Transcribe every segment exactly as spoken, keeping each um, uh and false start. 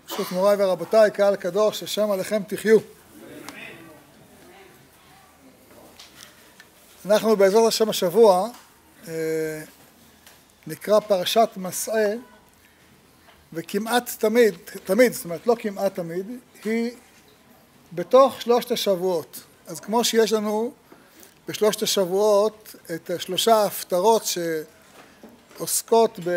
ברשות מוריי ורבותיי, קהל קדוש, השם עליכם תחיו. אנחנו בעזרת השם השבוע אה, נקרא פרשת מסעה, וכמעט תמיד, תמיד, זאת אומרת לא כמעט תמיד, היא בתוך שלושת השבועות. אז כמו שיש לנו בשלושת השבועות את שלושה ההפטרות שעוסקות ב...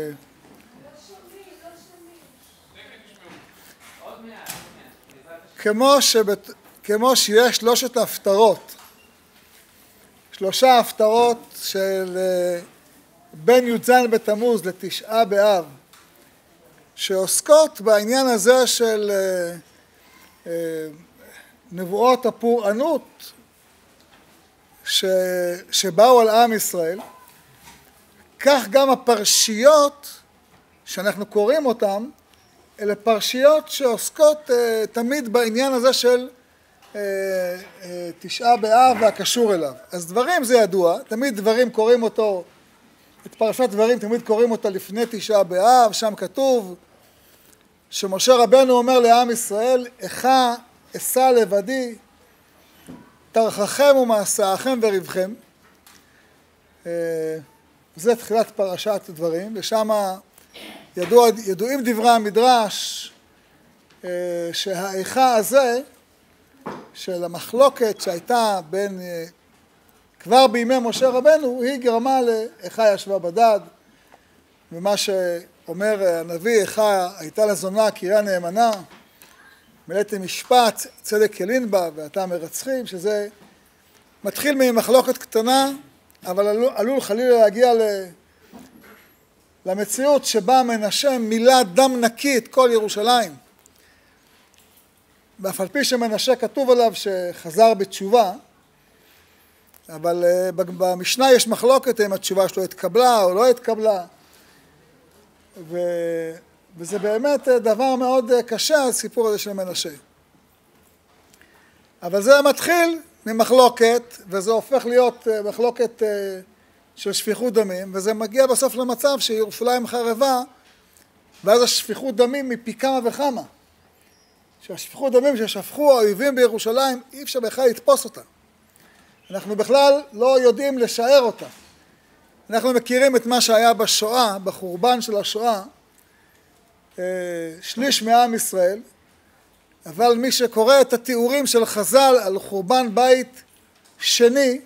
כמו, שבת, כמו שיש שלושת ההפטרות, שלושה הפטרות של בין י"ז בתמוז לתשעה באב, שעוסקות בעניין הזה של נבואות הפורענות ש, שבאו על עם ישראל, כך גם הפרשיות שאנחנו קוראים אותן, אלה פרשיות שעוסקות uh, תמיד בעניין הזה של uh, uh, תשעה באב והקשור אליו. אז דברים זה ידוע, תמיד דברים קוראים אותו, את פרשת דברים תמיד קוראים אותה לפני תשעה באב, שם כתוב שמשה רבנו אומר לעם ישראל, איכה אשא לבדי, תרחכם ומעשאכם וריבכם. Uh, זה תחילת פרשת דברים, ושם ידוע, ידועים דברי המדרש שהאיכה הזה של המחלוקת שהייתה בין כבר בימי משה רבנו היא גרמה לאיכה ישבה בדד, ומה שאומר הנביא איכה הייתה לזונה קריה נאמנה, מלאתי משפט צדק ילין בה ואתה מרצחים, שזה מתחיל ממחלוקת קטנה אבל עלול, עלול חלילה להגיע ל למציאות שבה מנשה מילא דם נקי את כל ירושלים. ואף על פי שמנשה כתוב עליו שחזר בתשובה, אבל במשנה יש מחלוקת אם התשובה שלו התקבלה או לא התקבלה. ו... וזה באמת דבר מאוד קשה, הסיפור הזה של מנשה. אבל זה מתחיל ממחלוקת, וזה הופך להיות מחלוקת של שפיכות דמים, וזה מגיע בסוף למצב שירושלים חרבה, ואז השפיכות דמים מפי כמה וכמה. שהשפיכות דמים ששפכו האויבים בירושלים, אי אפשר בכלל לתפוס אותה. אנחנו בכלל לא יודעים לשער אותה. אנחנו מכירים את מה שהיה בשואה, בחורבן של השואה, שליש מעם ישראל, אבל מי שקורא את התיאורים של חז"ל על חורבן בית שני,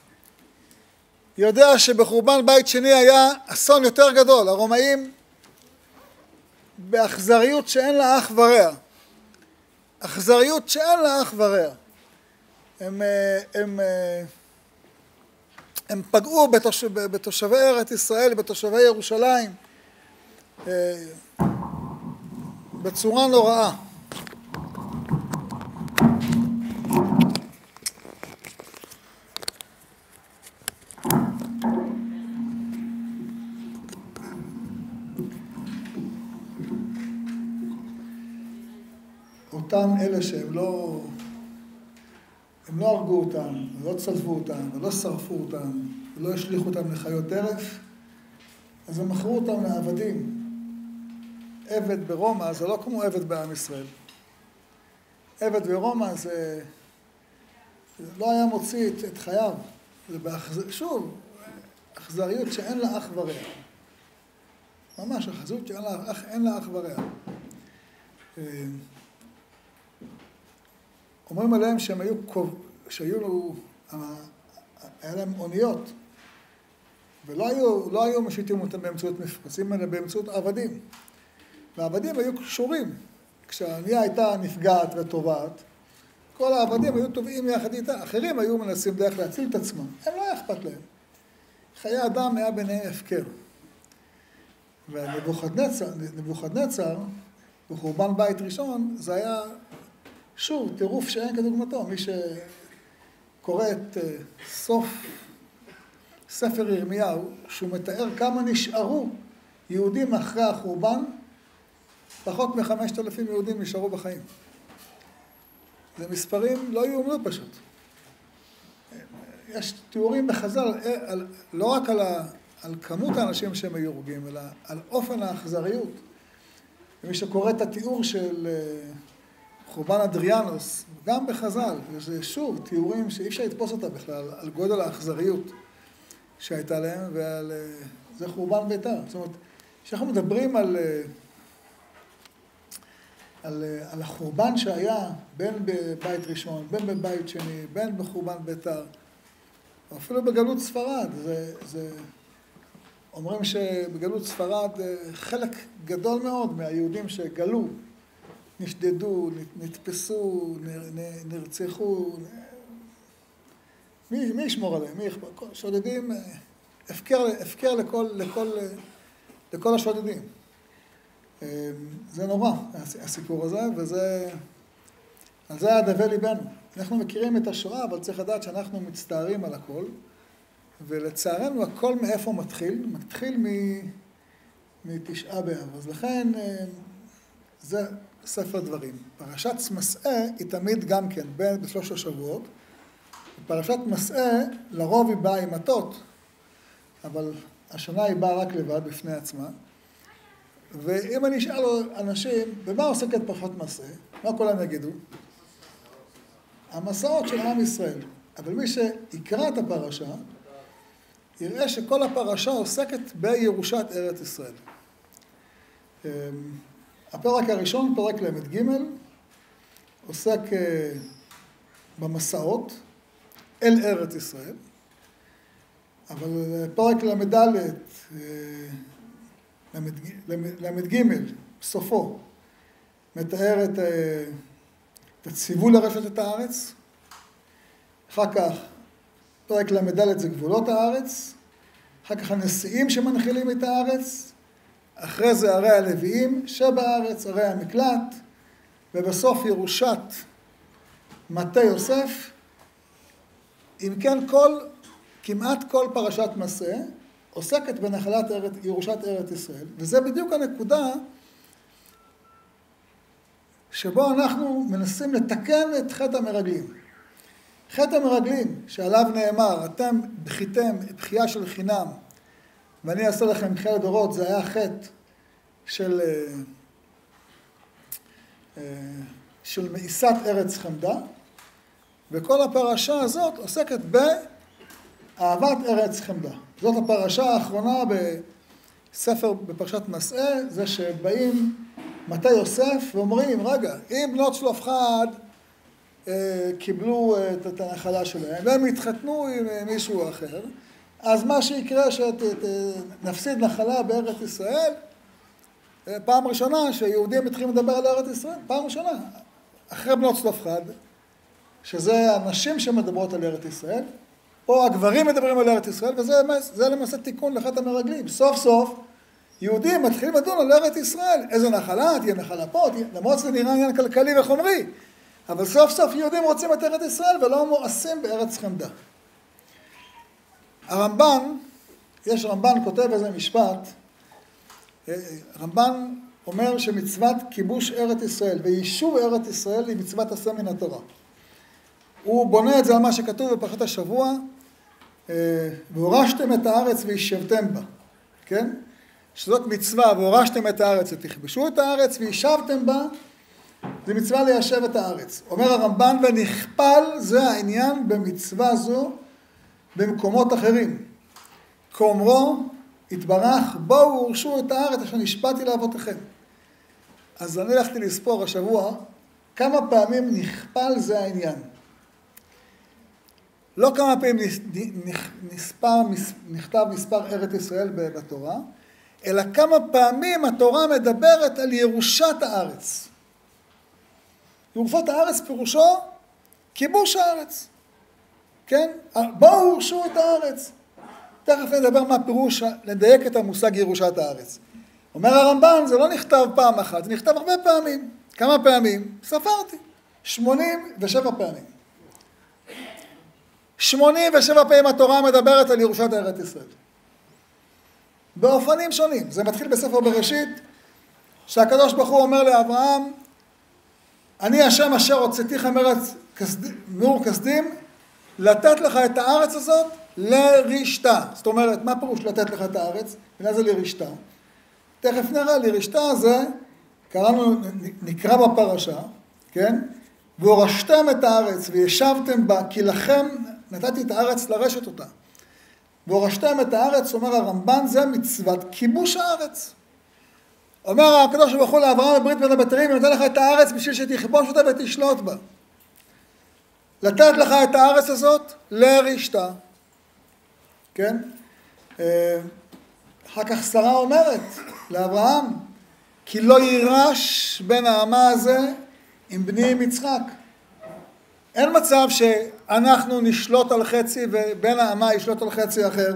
יודע שבחורבן בית שני היה אסון יותר גדול. הרומאים באכזריות שאין לה אח ורע. אכזריות שאין לה אח ורע. הם, הם, הם פגעו בתושב, בתושבי ארץ ישראל, בתושבי ירושלים, בצורה נוראה. אותם אלה שהם לא, הם לא הרגו אותם, ולא צלבו אותם, ולא שרפו אותם, ולא השליחו אותם לחיות טרף, אז הם מכרו אותם לעבדים. עבד ברומא זה לא כמו עבד בעם ישראל. עבד ברומא זה, זה לא היה מוציא את, את חייו. זה באחז... שוב, אכזריות שאין לה אח ורע. ממש אכזריות שאין לה, אין לה אח ורע. אומרים עליהם שהם היו, שהיו לו, היה להם אוניות, ולא היו, לא היו משיתים אותם באמצעות מפרשים, אלא באמצעות עבדים. והעבדים היו קשורים. כשהאונייה הייתה נפגעת וטובעת, כל העבדים היו טובעים יחד איתה. אחרים היו מנסים דרך להציל את עצמם. הם לא היה אכפת להם. חיי אדם היה ביניהם הפקר. ונבוכדנצר, נבוכדנצר, בחורבן בית ראשון, זה היה שוב טירוף שאין כדוגמתו. מי שקורא את סוף ספר ירמיהו, שהוא מתאר כמה נשארו יהודים אחרי החורבן, פחות מחמשת אלפים יהודים נשארו בחיים. זה מספרים לא יאומנו פשוט. יש תיאורים בחז"ל, לא רק על, ה, על כמות האנשים שהם היו הורגים, אלא על אופן האכזריות. ומי שקורא את התיאור של חורבן אדריאנוס, גם בחז"ל, וזה שוב תיאורים שאי אפשר לתפוס אותה בכלל, על גודל האכזריות שהייתה להם, ועל זה חורבן ביתר. זאת אומרת, כשאנחנו מדברים על, על, על החורבן שהיה בין בבית ראשון, בין בבית שני, בין בחורבן ביתר, אפילו בגלות ספרד, זה, זה, אומרים שבגלות ספרד חלק גדול מאוד מהיהודים שגלו, נשדדו, נתפסו, נרצחו, מי, מי ישמור עליהם? מי יחבר? שודדים, הפקר, הפקר לכל, לכל, לכל השודדים. זה נורא, הסיפור הזה, וזה, על זה היה דווה ליבנו. אנחנו מכירים את השואה, אבל צריך לדעת שאנחנו מצטערים על הכל, ולצערנו הכל מאיפה מתחיל? מתחיל מ, מתשעה באב. אז לכן זה ספר דברים. פרשת מסעה היא תמיד גם כן, בין בשלוש השבועות. פרשת מסעה לרוב היא באה עם מטות, אבל השנה היא באה רק לבד בפני עצמה. ואם אני אשאל אנשים, במה עוסקת פרשת מסעה? מה כולם יגידו? המסעות של עם ישראל. אבל מי שיקרא את הפרשה, יראה שכל הפרשה עוסקת בירושת ארץ ישראל. הפרק הראשון, פרק למד ג', עוסק במסעות אל ארץ ישראל, אבל פרק למד ד', למד ג', בסופו, מתאר את, את הציווי לרשת את הארץ. אחר כך, פרק למד ד' זה גבולות הארץ, אחר כך הנשיאים שמנחילים את הארץ, אחרי זה ערי הלוויים שבארץ, ערי המקלט, ובסוף ירושת מטה יוסף. אם כן, כל, כמעט כל פרשת מסע עוסקת בנחלת ארץ, ירושת ארץ ישראל, וזה בדיוק הנקודה שבו אנחנו מנסים לתקן את חטא המרגלים. חטא המרגלים שעליו נאמר, אתם בכיתם בחייה של חינם, ואני אעשה לכם בחייה לדורות, זה היה חטא של, של מאיסת ארץ חמדה, וכל הפרשה הזאת עוסקת באהבת ארץ חמדה. זאת הפרשה האחרונה בספר, בפרשת מסעה, זה שבאים מטה יוסף ואומרים, רגע, אם בנות צלופחד קיבלו את הנחלה שלהם, והם התחתנו עם מישהו אחר, אז מה שיקרה שנפסיד נחלה בארץ ישראל, פעם ראשונה שיהודים מתחילים לדבר על ארץ ישראל, פעם ראשונה, אחרי בנות צלופחד, שזה הנשים שמדברות על ארץ ישראל, או הגברים מדברים על ארץ ישראל, וזה למעשה תיקון לחטא המרגלים. סוף סוף, יהודים מתחילים לדון על ארץ ישראל, איזה נחלה, תהיה נחלה פה, תהיה, למרות שזה נראה עניין כלכלי וחומרי, אבל סוף סוף יהודים רוצים את ארץ ישראל ולא מואסים בארץ חמדה. הרמב"ן, יש רמב"ן כותב איזה משפט, רמב"ן אומר שמצוות כיבוש ארץ ישראל ויישוב ארץ ישראל היא מצוות עשה מן התורה. הוא בונה את זה על מה שכתוב בפרשת השבוע, והורשתם את הארץ וישבתם בה, כן? שזאת מצווה, והורשתם את הארץ ותכבשו את הארץ וישבתם בה, זה מצווה ליישב את הארץ. אומר הרמב"ן, ונכפל זה העניין במצווה זו במקומות אחרים. כאומרו, התברך, בואו הורשו את הארץ אשר נשבעתי לאבותיכם. אז אני הלכתי לספור השבוע, כמה פעמים נכפל זה העניין. לא כמה פעמים נספר, נכתב מספר ארץ ישראל בתורה, אלא כמה פעמים התורה מדברת על ירושת הארץ. ירושת הארץ פירושו כיבוש הארץ. כן? בואו הורשו את הארץ. תכף נדבר מה פירוש, לדייק את המושג ירושת הארץ. אומר הרמב"ן, זה לא נכתב פעם אחת, זה נכתב הרבה פעמים. כמה פעמים? ספרתי. שמונים ושבע פעמים. שמונים ושבע פעמים התורה מדברת על ירושת ארץ ישראל. באופנים שונים. זה מתחיל בספר בראשית, שהקדוש ברוך הוא אומר לאברהם, אני השם אשר הוצאתיך מארץ מאור כסדים, לתת לך את הארץ הזאת לרשתה. זאת אומרת, מה פירוש לתת לך את הארץ? ומה זה לרשתה? תכף נראה, לרשתה זה קראנו, נקרא בפרשה, כן? והורשתם את הארץ וישבתם בה, כי לכם נתתי את הארץ לרשת אותה. והורשתם את הארץ, אומר הרמב"ן, זה מצוות כיבוש הארץ. אומר הקדוש ברוך הוא לאברהם בברית בין הבתרים, נותן לך את הארץ בשביל שתכבוש אותה ותשלוט בה. לתת לך את הארץ הזאת לרשתה. כן? אחר כך שרה אומרת לאברהם, כי לא יירש בין העמה הזה עם בני עם יצחק. אין מצב שאנחנו נשלוט על חצי ובין העמה ישלוט על חצי אחר.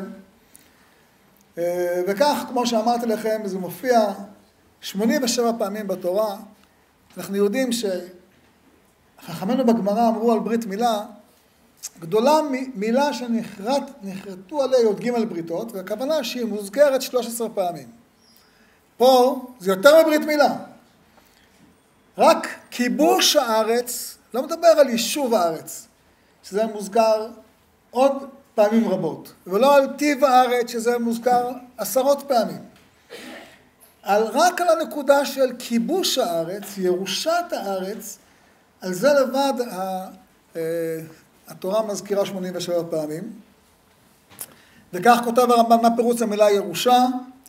וכך, כמו שאמרתי לכם, זה מופיע שמונים ושבע פעמים בתורה. אנחנו יודעים שחכמינו בגמרא אמרו על ברית מילה, גדולה מילה שנחרטו עליה י"ג בריתות, והכוונה שהיא מוזכרת שלוש עשרה פעמים. פה זה יותר מברית מילה. רק כיבוש הארץ, לא מדבר על יישוב הארץ, שזה מוזכר עוד פעמים רבות, ולא על טיב הארץ, שזה מוזכר עשרות פעמים. על, רק על הנקודה של כיבוש הארץ, ירושת הארץ, על זה לבד ה, התורה מזכירה שמונים ושבע פעמים. וכך כותב הרמב"ן מה פירוש המילה ירושה,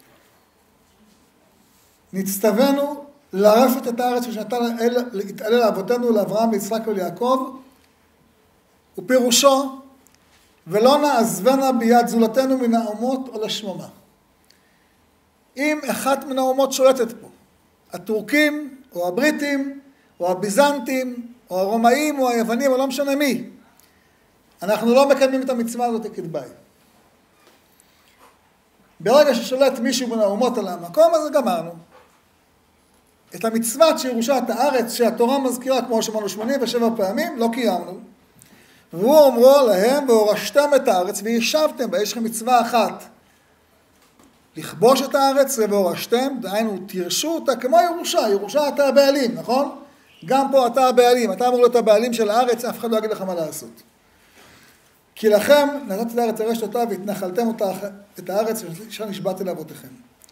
נצטווינו לרשת את הארץ ושנתן להתעלל לאבותינו, לאברהם, ליצחק וליעקב, ופירושו, ולא נעזבנה ביד זולתנו מן האומות או לשממה. אם אחת מן האומות שולטת פה, הטורקים או הבריטים או הביזנטים או הרומאים או היוונים או לא משנה מי, אנחנו לא מקדמים את המצווה הזאת כדבעי. ברגע ששולט מישהו מן האומות על המקום, אז גמרנו. את המצוות שירושת הארץ שהתורה מזכירה, כמו שאמרנו שמונים ושבע פעמים, לא קיימנו. והוא אומרו להם, והורשתם את הארץ וישבתם בה. יש לכם מצווה אחת, לכבוש את הארץ והורשתם, דהיינו תירשו אותה כמו ירושה. ירושה אתה הבעלים, נכון? גם פה אתה הבעלים, אתה אמור להיות הבעלים של הארץ, אף אחד לא יגיד לך מה לעשות. כי לכם נתתי לארץ לרשת אותה והתנחלתם אותה, את הארץ אשר נשבעתי לאבותיכם.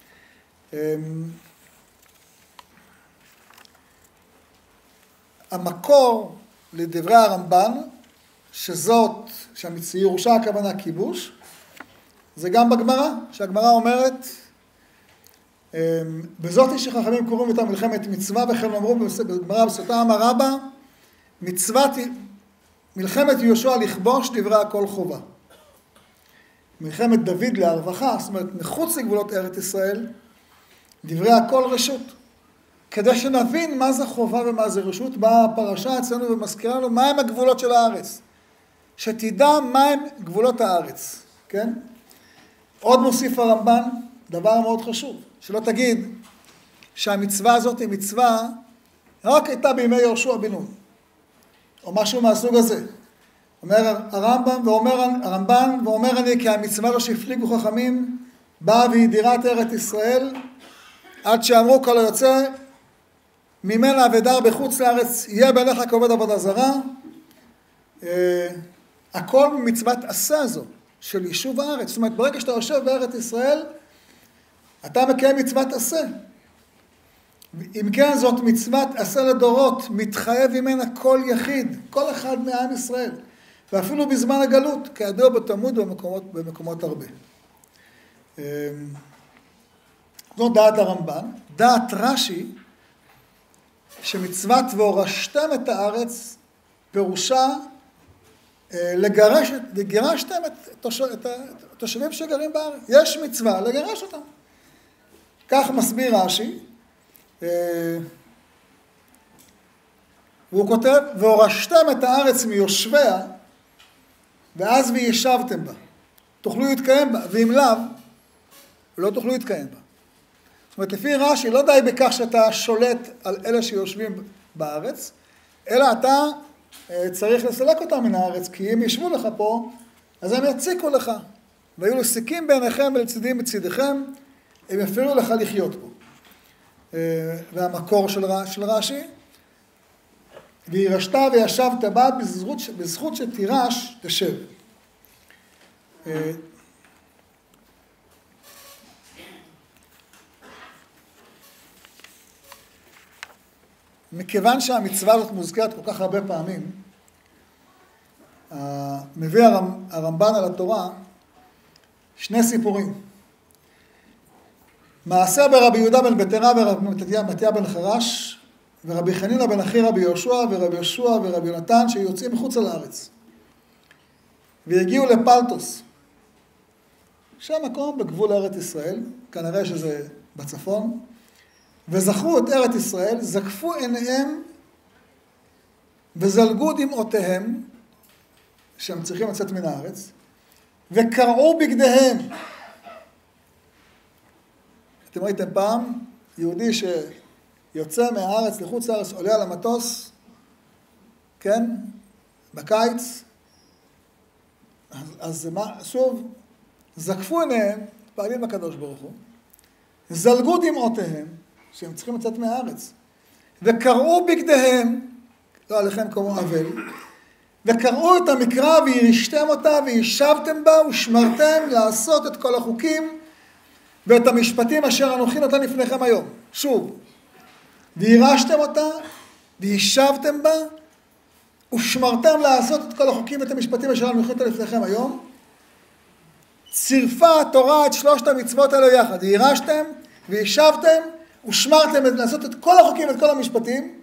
המקור לדברי הרמב"ן, שזאת, שירושה הכוונה כיבוש, זה גם בגמרא, שהגמרא אומרת, בזאת שחכמים קוראים אותה מלחמת מצווה, וכן אמרו בגמרא בסוטה אמר רבא, מצוות מלחמת יהושע לכבוש דברי הכל חובה. מלחמת דוד להרווחה, זאת אומרת מחוץ לגבולות ארץ ישראל, דברי הכל רשות. כדי שנבין מה זה חובה ומה זה רשות, באה הפרשה אצלנו ומזכירה לנו מהם הגבולות של הארץ. שתדע מהם גבולות הארץ, כן? עוד מוסיף הרמב"ן, דבר מאוד חשוב, שלא תגיד שהמצווה הזאת היא מצווה רק הייתה בימי יהושע בן נון, או משהו מהסוג הזה. אומר הרמב"ן ואומר, הרמב"ן ואומר אני כי המצווה לא שהפליגו חכמים, באה והדירה את ארץ ישראל, עד שאמרו כל היוצא, ממנה ודar בחוץ לארץ יהיה בעיניך כעובד עבודה זרה. הכל מצוות עשה הזו של יישוב הארץ. זאת אומרת, ברגע שאתה יושב בארץ ישראל, אתה מקיים מצוות עשה. אם כן, זאת מצוות עשה לדורות, מתחייב ממנה כל יחיד, כל אחד מעם ישראל, ואפילו בזמן הגלות, כידוע בתלמוד במקומות, במקומות הרבה. זו דעת הרמב"ן. דעת רש"י, שמצוות והורשתם את הארץ, פירושה לגרש, גירשתם את התושבים שגרים בארץ. יש מצווה לגרש אותם. כך מסביר רש"י, והוא כותב, והורשתם את הארץ מיושביה, ואז וישבתם בה. תוכלו להתקיים בה, ואם לאו, לא תוכלו להתקיים בה. זאת אומרת, לפי רש"י, לא די בכך שאתה שולט על אלה שיושבים בארץ, אלא אתה צריך לסלק אותם מן הארץ, כי אם ישבו לך פה, אז הם יציקו לך. והיו לסיקים בעיניכם ולצידים בצידיכם, הם יפילו לך לחיות פה. והמקור של, של רש"י, וירשת וישבת בה בזכות, בזכות שתירש תשב. מכיוון שהמצווה הזאת מוזכרת כל כך הרבה פעמים, מביא הרמב"ן על התורה שני סיפורים. מעשה ברבי יהודה בן בתרה ורבי מתתיה בן חרש, ורבי חנינא בן אחי רבי יהושע ורבי יהושע ורבי יונתן שיוצאים מחוץ לארץ. והגיעו לפלטוס, שם מקום בגבול ארץ ישראל, כנראה שזה בצפון, וזכרו את ארץ ישראל, זקפו עיניהם וזלגו דמעותיהם, שהם צריכים לצאת מן הארץ, וקרעו בגדיהם. אתם ראיתם פעם, יהודי שיוצא מהארץ לחוץ לארץ, עולה על המטוס, כן, בקיץ, אז, אז מה, שוב, זקפו עיניהם, פעלים לקדוש ברוך הוא, זלגו דמעותיהם, שהם צריכים לצאת מהארץ, וקרעו בגדיהם, לא עליכם כמו אבל, וקראו את המקרא וירשתם אותה וישבתם בה ושמרתם לעשות את כל החוקים ואת המשפטים אשר אנוכי נותן לפניכם היום. שוב, וירשתם אותה וישבתם בה ושמרתם לעשות את כל החוקים ואת המשפטים אשר אנוכי נותן לפניכם היום. צירפה התורה את שלושת המצוות האלה יחד. וירשתם וישבתם ושמרתם לעשות את כל החוקים ואת כל המשפטים.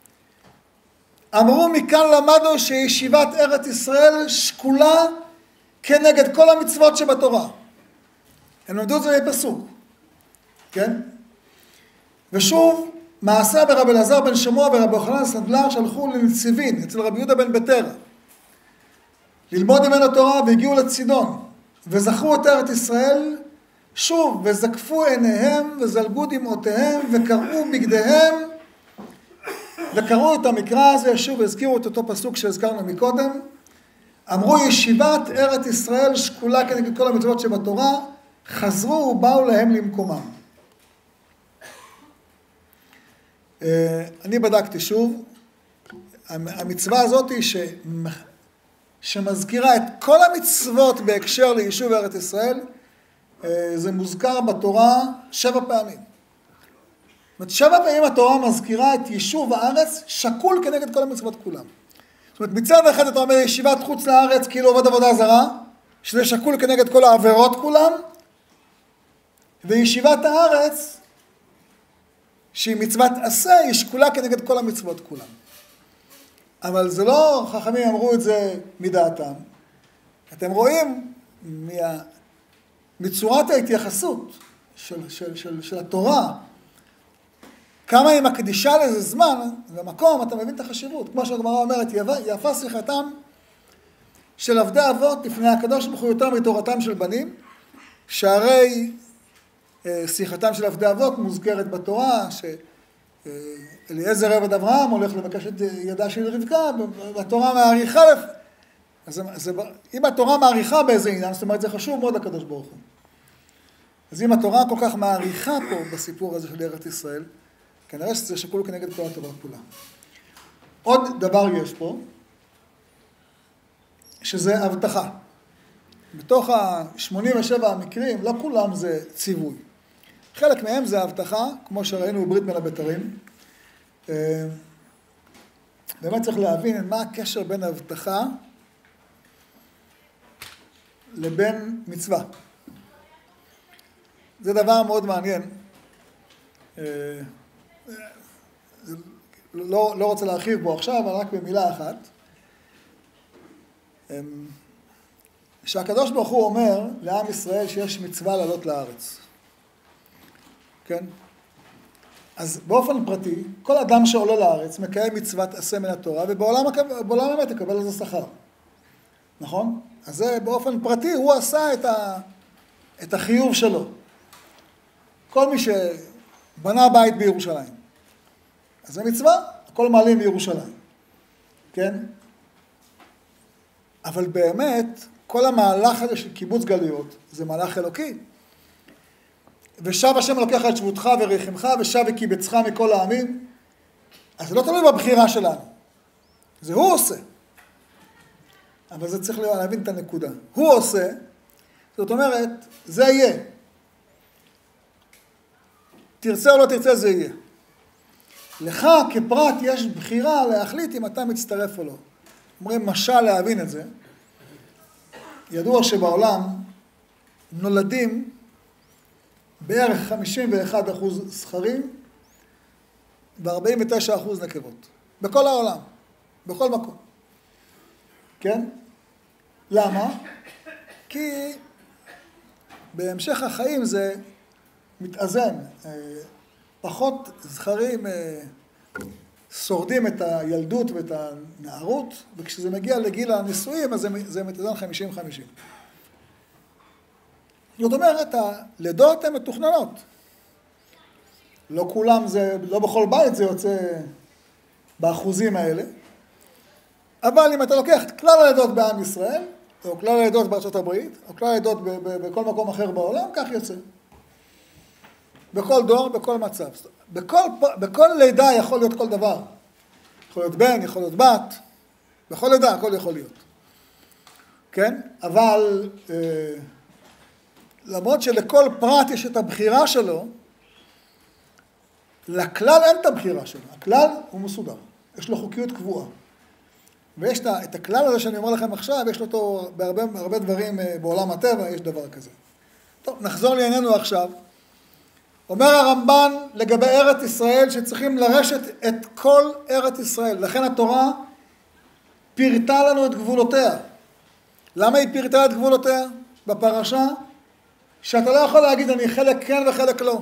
אמרו מכאן למדנו שישיבת ארץ ישראל שקולה כנגד כל המצוות שבתורה. הם למדו את זה בפסוק, כן? ושוב, מעשה ברבי אלעזר בן שמוע ורבי יוחנן סנדלר שלחו לנציבין אצל רבי יהודה בן בתרה ללמוד ממנו תורה והגיעו לצידון וזכרו את ארץ ישראל שוב וזקפו עיניהם וזלגו דמעותיהם וקרעו בגדיהם וקראו את המקרא הזה, שוב הזכירו את אותו פסוק שהזכרנו מקודם, אמרו ישיבת ארץ ישראל שקולה כנגד כל המצוות שבתורה, חזרו ובאו להם למקומם. אני בדקתי שוב, המצווה הזאת היא ש... שמזכירה את כל המצוות בהקשר ליישוב ארץ ישראל, זה מוזכר בתורה שבע פעמים. זאת אומרת, שבע פעמים התורה מזכירה את יישוב הארץ שקול כנגד כל המצוות כולם. זאת אומרת, מצד אחד אתה אומר ישיבת חוץ לארץ כאילו עובד עבודה זרה, שזה שקול כנגד כל העבירות כולם, וישיבת הארץ, שהיא מצוות עשה, היא שקולה כנגד כל המצוות כולם. אבל זה לא, חכמים אמרו את זה מדעתם. אתם רואים מה, מצורת ההתייחסות של, של, של, של התורה, כמה היא מקדישה לזה זמן ומקום, אתה מבין את החשיבות. כמו שהגמרא אומרת, יפה שיחתם של עבדי אבות לפני הקדוש ברוך הוא יותר מתורתם של בנים, שהרי שיחתם של עבדי אבות מוזכרת בתורה, שאליעזר עבד אברהם הולך לבקש את ידה של רבקה, והתורה מעריכה, אז זה, אם התורה מעריכה באיזה עניין, זאת אומרת זה חשוב מאוד לקדוש ברוך הוא. אז אם התורה כל כך מעריכה פה בסיפור הזה של ארץ ישראל, כנראה שזה שקול כנגד כל התורה כולה. עוד דבר יש פה, שזה הבטחה. בתוך ה-שמונים ושבע המקרים, לא כולם זה ציווי. חלק מהם זה הבטחה, כמו שראינו בברית בין הבתרים. באמת צריך להבין מה הקשר בין הבטחה לבין מצווה. זה דבר מאוד מעניין. לא, לא רוצה להרחיב בו עכשיו, אבל רק במילה אחת. שהקדוש ברוך הוא אומר לעם ישראל שיש מצווה לעלות לארץ. כן? אז באופן פרטי, כל אדם שעולה לארץ מקיים מצוות עשה מן התורה, ובעולם האמת יקבל על זה שכר. נכון? אז זה באופן פרטי, הוא עשה את, ה, את החיוב שלו. כל מי שבנה בית בירושלים. אז זה מצווה, הכל מעלים בירושלים. כן? אבל באמת, כל המהלך הזה של קיבוץ גלויות, זה מהלך אלוקי. ושב השם לוקח את שבותך ורחמך, ושב וקיבצך מכל העמים. אז זה לא תלוי בבחירה שלנו. זה הוא עושה. אבל זה צריך להבין את הנקודה. הוא עושה, זאת אומרת, זה יהיה. תרצה או לא תרצה, זה יהיה. לך כפרט יש בחירה להחליט אם אתה מצטרף או לא. אומרים משל להבין את זה. ידוע שבעולם נולדים בערך חמישים ואחד אחוז זכרים ו-ארבעים ותשעה אחוז נקבות. בכל העולם, בכל מקום. כן? למה? כי בהמשך החיים זה מתאזן. פחות זכרים שורדים את הילדות ואת הנערות, וכשזה מגיע לגיל הנישואים, אז זה מתאזן חמישים חמישים. זאת אומרת, הלידות הן מתוכננות. לא כולם זה, לא בכל בית זה יוצא באחוזים האלה, אבל אם אתה לוקח את כלל הלידות בעם ישראל, או כלל הלידות בארצות הברית, או כלל הלידות בכל מקום אחר בעולם, כך יוצא. בכל דור, בכל מצב. בכל, בכל לידה יכול להיות כל דבר. יכול להיות בן, יכול להיות בת, בכל לידה הכל יכול להיות. כן? אבל אה, למרות שלכל פרט יש את הבחירה שלו, לכלל אין את הבחירה שלו. הכלל הוא מסודר. יש לו חוקיות קבועה. ויש את הכלל הזה שאני אומר לכם עכשיו, יש לו אותו בהרבה הרבה דברים בעולם הטבע, יש דבר כזה. טוב, נחזור לענייננו עכשיו. אומר הרמב"ן לגבי ארץ ישראל שצריכים לרשת את כל ארץ ישראל. לכן התורה פירטה לנו את גבולותיה. למה היא פירטה את גבולותיה בפרשה? שאתה לא יכול להגיד אני חלק כן וחלק לא.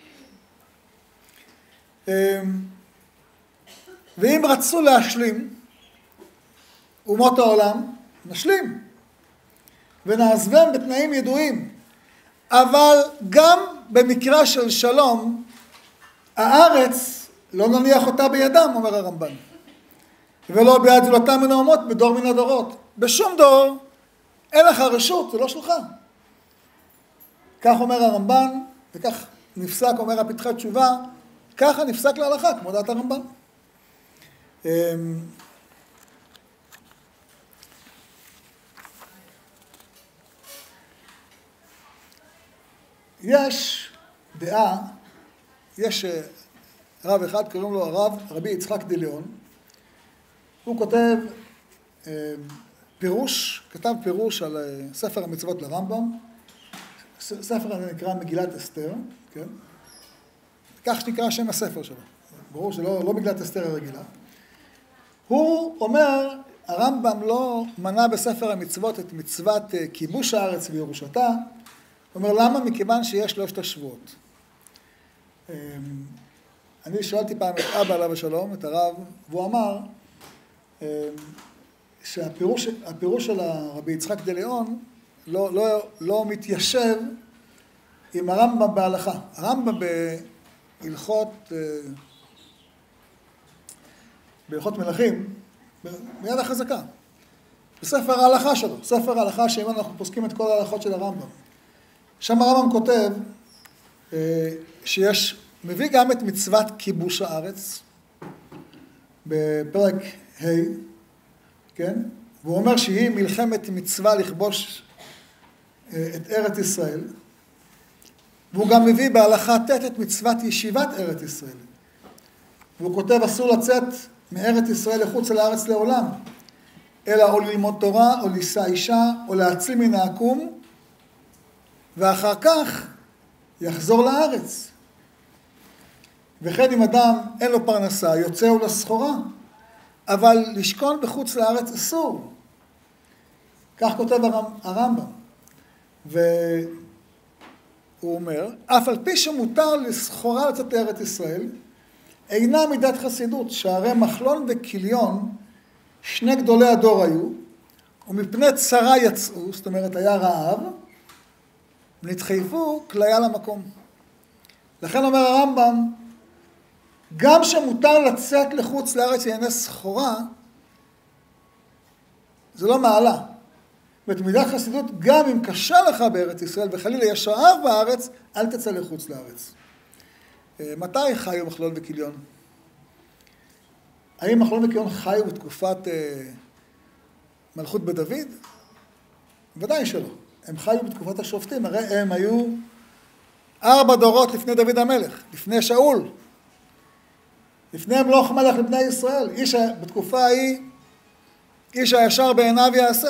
ואם רצו להשלים אומות העולם, נשלים ונעזבם בתנאים ידועים. אבל גם במקרה של שלום, הארץ לא נניח אותה בידם, אומר הרמב"ן. ולא ביד זולתם מן האומות בדור מן הדורות. בשום דור אין לך רשות, זה לא שלך. כך אומר הרמב"ן, וכך נפסק, אומר הפתחי תשובה, ככה נפסק להלכה, כמו דעת הרמב"ן. יש דעה, יש רב אחד, קוראים לו הרב, רבי יצחק דליאון, הוא כותב פירוש, כתב פירוש על ספר המצוות לרמב"ם, ספר הזה נקרא מגילת אסתר, כן? כך שנקרא שם הספר שלו, ברור שלא לא מגילת אסתר הרגילה. הוא אומר, הרמב"ם לא מנה בספר המצוות את מצוות כיבוש הארץ וירושתה, הוא אומר, למה? מכיוון שיש שלושת השבועות. אני שאלתי פעם את אבא עליו השלום, את הרב, והוא אמר שהפירוש הפירוש של הרבי יצחק דליאון לא, לא, לא מתיישב עם הרמב"ם בהלכה. הרמב"ם בהלכות, בהלכות מלכים, ביד החזקה. בספר ההלכה שלו, ספר ההלכה שאם אנחנו פוסקים את כל ההלכות של הרמב"ם. שם הרמב"ם כותב שיש, מביא גם את מצוות כיבוש הארץ, בפרק ה', כן? והוא אומר שהיא מלחמת מצווה לכבוש את ארץ ישראל, והוא גם מביא בהלכה ט' את מצוות ישיבת ארץ ישראל. והוא כותב, אסור לצאת מארץ ישראל לחוץ על הארץ לעולם, אלא או ללמוד תורה, או לישא אישה, או להציל מן העקום, ואחר כך יחזור לארץ. וכן אם אדם אין לו פרנסה, יוצא הוא לסחורה, אבל לשכון בחוץ לארץ אסור. כך כותב הרמב"ם. והוא אומר, אף על פי שמותר לסחורה לצאת לארץ ישראל, אינה מידת חסידות, שהרי מחלון וכיליון, שני גדולי הדור היו, ומפני צרה יצאו, זאת אומרת היה רעב, ונתחייבו כליה למקום. לכן אומר הרמב"ם, גם שמותר לצאת לחוץ לארץ לענייני סחורה, זה לא מעלה. בתמידת חסידות, גם אם קשה לך בארץ ישראל, וחלילה יש רעב בארץ, אל תצא לחוץ לארץ. מתי חיו מחלון וכיליון? האם מחלון וכיליון חיו בתקופת מלכות בדוד? ודאי שלא. הם חיו בתקופת השופטים, הרי הם היו ארבע דורות לפני דוד המלך, לפני שאול. לפני מלוך מלך לבני ישראל, איש בתקופה ההיא, איש הישר בעיניו יעשה.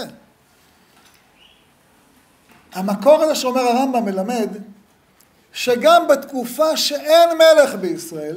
המקור הזה שאומר הרמב"ם מלמד, שגם בתקופה שאין מלך בישראל,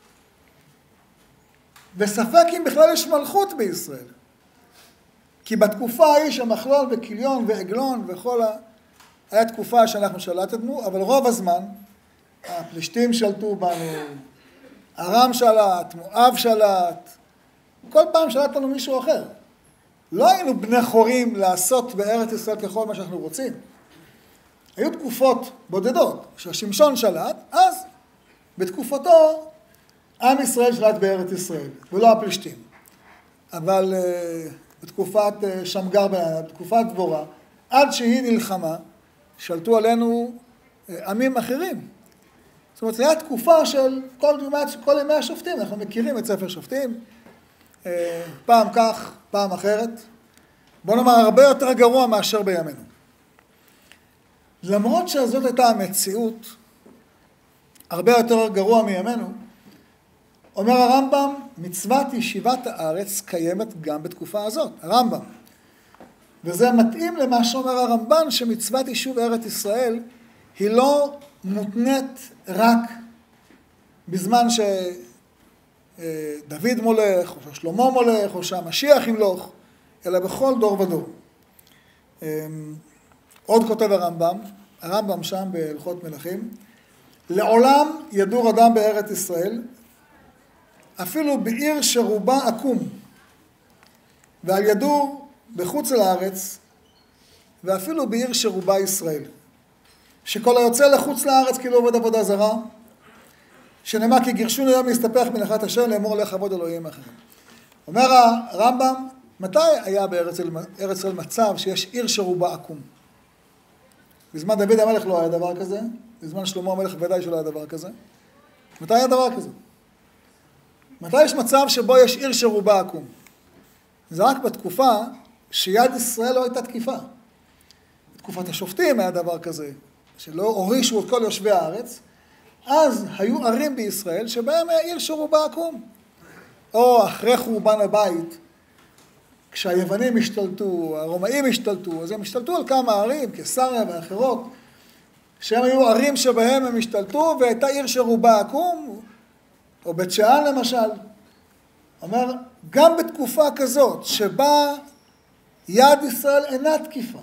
וספק אם בכלל יש מלכות בישראל, כי בתקופה ההיא שמחלון וכיליון ועגלון וכל ה... היה תקופה שאנחנו שלטנו, אבל רוב הזמן הפלישתים שלטו בנו, ארם שלט, מואב שלט, כל פעם שלט לנו מישהו אחר. לא היינו בני חורים לעשות בארץ ישראל ככל מה שאנחנו רוצים. היו תקופות בודדות שהשמשון שלט, אז בתקופתו עם ישראל שלט בארץ ישראל, ולא הפלישתים. אבל uh, בתקופת uh, שמגר, בתקופת דבורה, עד שהיא נלחמה, שלטו עלינו uh, עמים אחרים. זאת אומרת, זו הייתה תקופה של כל, כל ימי השופטים, אנחנו מכירים את ספר שופטים, uh, פעם כך, פעם אחרת. בוא נאמר, הרבה יותר גרוע מאשר בימינו. למרות שזאת הייתה המציאות, הרבה יותר גרוע מימינו, אומר הרמב"ם, מצוות ישיבת הארץ קיימת גם בתקופה הזאת, הרמב"ם. וזה מתאים למה שאומר הרמב"ן, שמצוות יישוב ארץ ישראל היא לא מותנית רק בזמן שדוד מולך, או ששלמה מולך, או שהמשיח ימלוך, אלא בכל דור ודור. עוד כותב הרמב"ם, הרמב"ם שם בהלכות מלכים, לעולם ידור אדם בארץ ישראל, אפילו בעיר שרובה עקום, ועל ידור בחוץ לארץ, ואפילו בעיר שרובה ישראל. שכל היוצא לחוץ לארץ כאילו עובד עבודה זרה, שנאמר כי גירשון היום להסתפח מנחת השם לאמור לך עבוד אלוהים אחרים. אומר הרמב"ם, מתי היה בארץ ישראל מצב שיש עיר שרובה עקום? בזמן דוד המלך לא היה דבר כזה, בזמן שלמה המלך ודאי שלא היה דבר כזה. מתי היה דבר כזה? מתי יש מצב שבו יש עיר שרובה עקום? זה רק בתקופה שיד ישראל לא הייתה תקיפה. בתקופת השופטים היה דבר כזה, שלא הורישו את כל יושבי הארץ, אז היו ערים בישראל שבהם היה עיר שרובה עקום. או אחרי חורבן הבית, כשהיוונים השתלטו, הרומאים השתלטו, אז הם השתלטו על כמה ערים, קיסריה ואחרות, שהם היו ערים שבהם הם השתלטו, והייתה עיר שרובה עקום, או בית שאן למשל. אומר, גם בתקופה כזאת, שבה יד ישראל אינה תקיפה,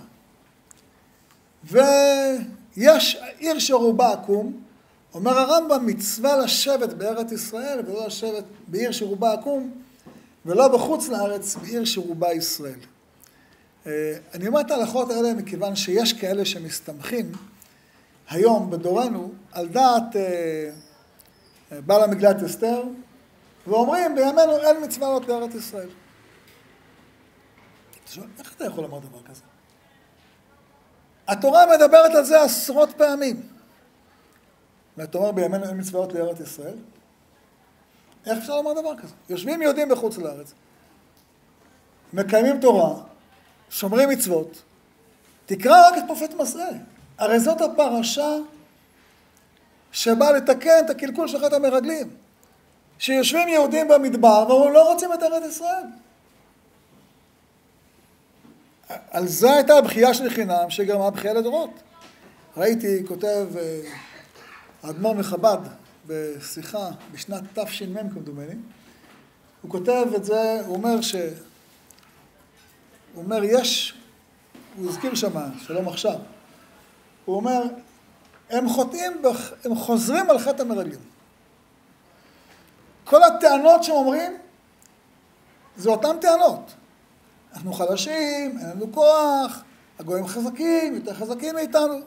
ויש עיר שרובה עקום, אומר הרמב"ם, מצווה לשבת בארץ ישראל, ולא לשבת בעיר שרובה עקום, ולא בחוץ לארץ, בעיר שרובה ישראל. אני אומר את ההלכות האלה מכיוון שיש כאלה שמסתמכים היום בדורנו על דעת בעל המגילת אסתר, ואומרים בימינו אין מצווה לעלות לארץ ישראל. איך אתה יכול לומר דבר כזה? התורה מדברת על זה עשרות פעמים. ואתה אומר בימינו אין מצווה לעלות לארץ ישראל? איך אפשר לומר דבר כזה? יושבים יהודים בחוץ לארץ, מקיימים תורה, שומרים מצוות, תקרא רק את פרופט מסעי. הרי זאת הפרשה שבאה לתקן את הקלקול של חטא המרגלים. שיושבים יהודים במדבר ואומרים לא רוצים את ארץ ישראל. על זה הייתה הבכייה של חינם שגרמה בכייה לדורות. ראיתי, כותב האדמו"ר מחב"ד בשיחה בשנת תש"מ כמדומני, הוא כותב את זה, הוא אומר ש... הוא אומר יש, הוא הזכיר שמה, שלום עכשיו, הוא אומר, הם חוטאים, בח... הם חוזרים על חטא המרגלים. כל הטענות שהם אומרים, זה אותן טענות. אנחנו חלשים, אין לנו כוח, הגויים חזקים, יותר חזקים מאיתנו.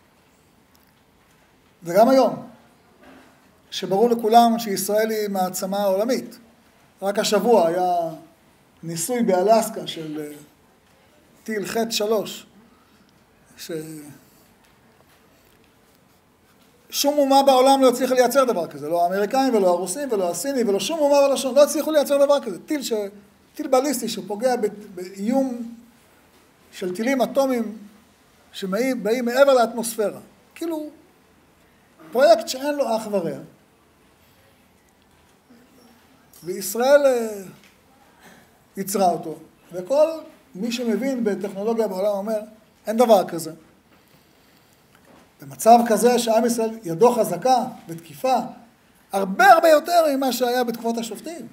וגם היום, שברור לכולם שישראל היא מעצמה עולמית. רק השבוע היה ניסוי באלסקה של טיל חט שלוש, ש... שום אומה בעולם לא הצליחה לייצר דבר כזה, לא האמריקאים ולא הרוסים ולא הסינים ולא שום אומה ולשון, לא הצליחו לייצר דבר כזה. טיל, ש... טיל בליסטי שפוגע באיום של טילים אטומיים שבאים מעבר לאטמוספירה. כאילו, פרויקט שאין לו אח ורע. וישראל יצרה אותו. וכל מי שמבין בטכנולוגיה בעולם אומר, אין דבר כזה. במצב כזה שעם ישראל ידו חזקה ותקיפה, הרבה הרבה יותר ממה שהיה בתקופות השופטים.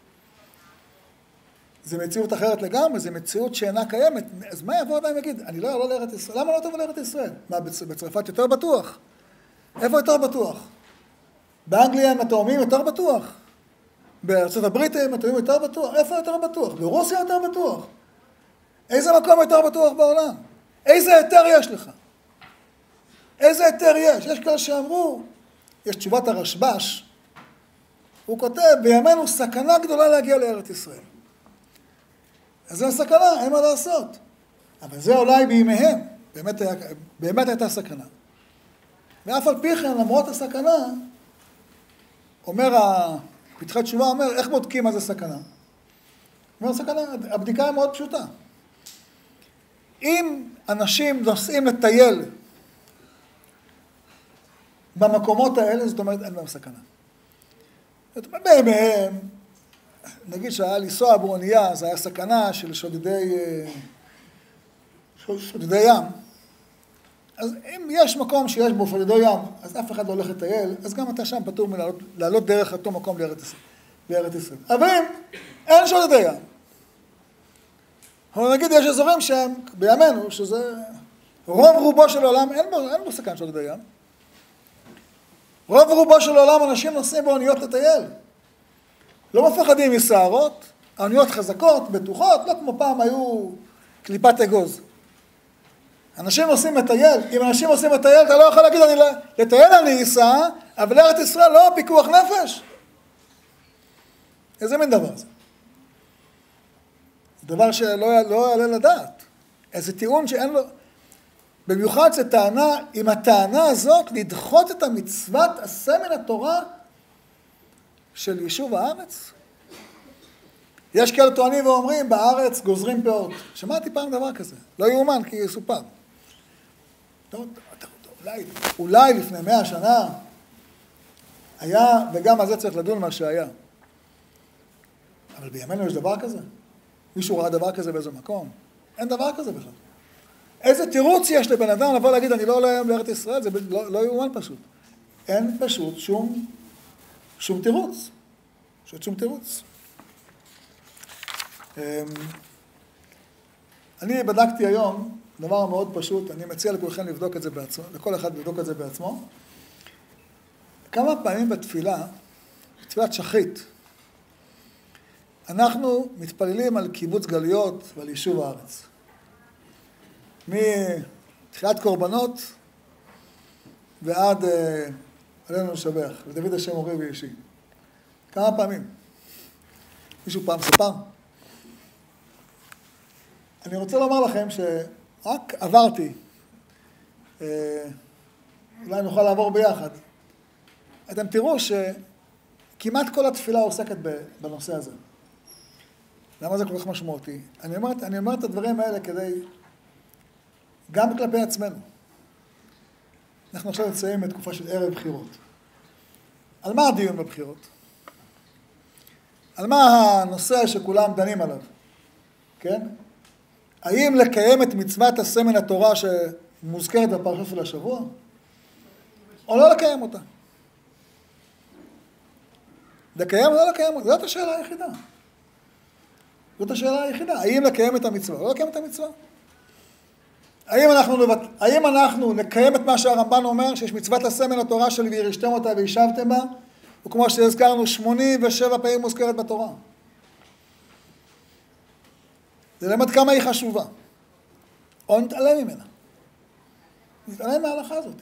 זו מציאות אחרת לגמרי, זו מציאות שאינה קיימת. אז מה יבוא אדם ויגיד? אני לא אעבור לארץ ישראל. למה לא תבוא לארץ ישראל? מה, בצרפת יותר בטוח? איפה יותר בטוח? באנגליה הם התאומים יותר בטוח? בארצות הברית הם התאומים יותר בטוח? איפה יותר בטוח? ברוסיה יותר בטוח? איזה מקום יותר בטוח בעולם? איזה היתר יש לך? איזה היתר יש? יש כאלה שאמרו, יש תשובת הרשב"ש, הוא כותב, בימינו סכנה גדולה להגיע לארץ ישראל. אז זו סכנה, אין מה לעשות. אבל זה אולי בימיהם, באמת, היה, באמת הייתה סכנה. ואף על פי כן, למרות הסכנה, אומר, פתחי תשובה אומר, איך בודקים מה זה סכנה? אומר, סכנה, הבדיקה היא מאוד פשוטה. אם אנשים נוסעים לטייל במקומות האלה, זאת אומרת, אין להם סכנה. זאת אומרת, בימיהם, נגיד שהיה לנסוע באונייה, זה היה סכנה של שודדי, שודדי ים. אז אם יש מקום שיש בו שודדי ים, אז אף אחד לא הולך לטייל, אז גם אתה שם פטור מלעלות, לעלות דרך אותו מקום לארץ ישראל. אבל אם אין שודדי ים, אבל נגיד יש אזורים שהם בימינו, שזה רוב רובו של העולם, אין בו, אין בו סכן שודדי ים. רוב רובו של העולם אנשים נוסעים באוניות לטייל. לא מפחדים מסערות, האוניות חזקות, בטוחות, לא כמו פעם היו קליפת אגוז. אנשים נוסעים לטייל, אם אנשים נוסעים לטייל, אתה לא יכול להגיד, אני לטייל אני אסע, אבל לארץ ישראל לא, פיקוח נפש. איזה מין דבר זה? זה דבר שלא לא יעלה לדעת. איזה טיעון שאין לו... במיוחד זה טענה, עם הטענה הזאת, לדחות את המצוות עשה מן התורה של יישוב הארץ. יש כאלה טוענים ואומרים, בארץ גוזרים פאות. שמעתי פעם דבר כזה, לא יאומן כי יסופר. אולי, אולי לפני מאה שנה היה, וגם על זה צריך לדון מה שהיה. אבל בימינו יש דבר כזה? מישהו ראה דבר כזה באיזה מקום? אין דבר כזה בכלל. איזה תירוץ יש לבן אדם לבוא להגיד, אני לא עולה היום לארץ ישראל, זה לא, לא יאומן פשוט. אין פשוט שום, שום תירוץ. פשוט שום תירוץ. אני בדקתי היום דבר מאוד פשוט, אני מציע לכולכם לבדוק את זה בעצמו, לכל אחד לבדוק את זה בעצמו. כמה פעמים בתפילה, בתפילת שחרית, אנחנו מתפללים על קיבוץ גלויות ועל יישוב הארץ. מתחילת קורבנות ועד אה, עלינו לשבח, ודוד השם אורי וישי. כמה פעמים. מישהו פעם ספר? אני רוצה לומר לכם שרק עברתי, אה, אולי נוכל לעבור ביחד, אתם תראו שכמעט כל התפילה עוסקת בנושא הזה. למה זה כל כך משמעותי? אני אומר, אני אומר את הדברים האלה כדי, גם כלפי עצמנו. אנחנו עכשיו נמצאים בתקופה של ערב בחירות. על מה הדיון בבחירות? על מה הנושא שכולם דנים עליו? כן? האם לקיים את מצוות עשה מן התורה שמוזכרת בפרשה של השבוע? או לא לקיים אותה? לקיים או לא לקיים אותה? זאת השאלה היחידה. זאת השאלה היחידה. האם לקיים את המצווה או לא לקיים את המצווה? האם אנחנו, האם אנחנו נקיים את מה שהרמב"ן אומר, שיש מצוות עשה מן התורה של וירשתם אותה וישבתם בה, וכמו שהזכרנו, שמונים ושבע פעמים מוזכרת בתורה. זה למד כמה היא חשובה. או נתעלם ממנה. נתעלם מההלכה הזאת.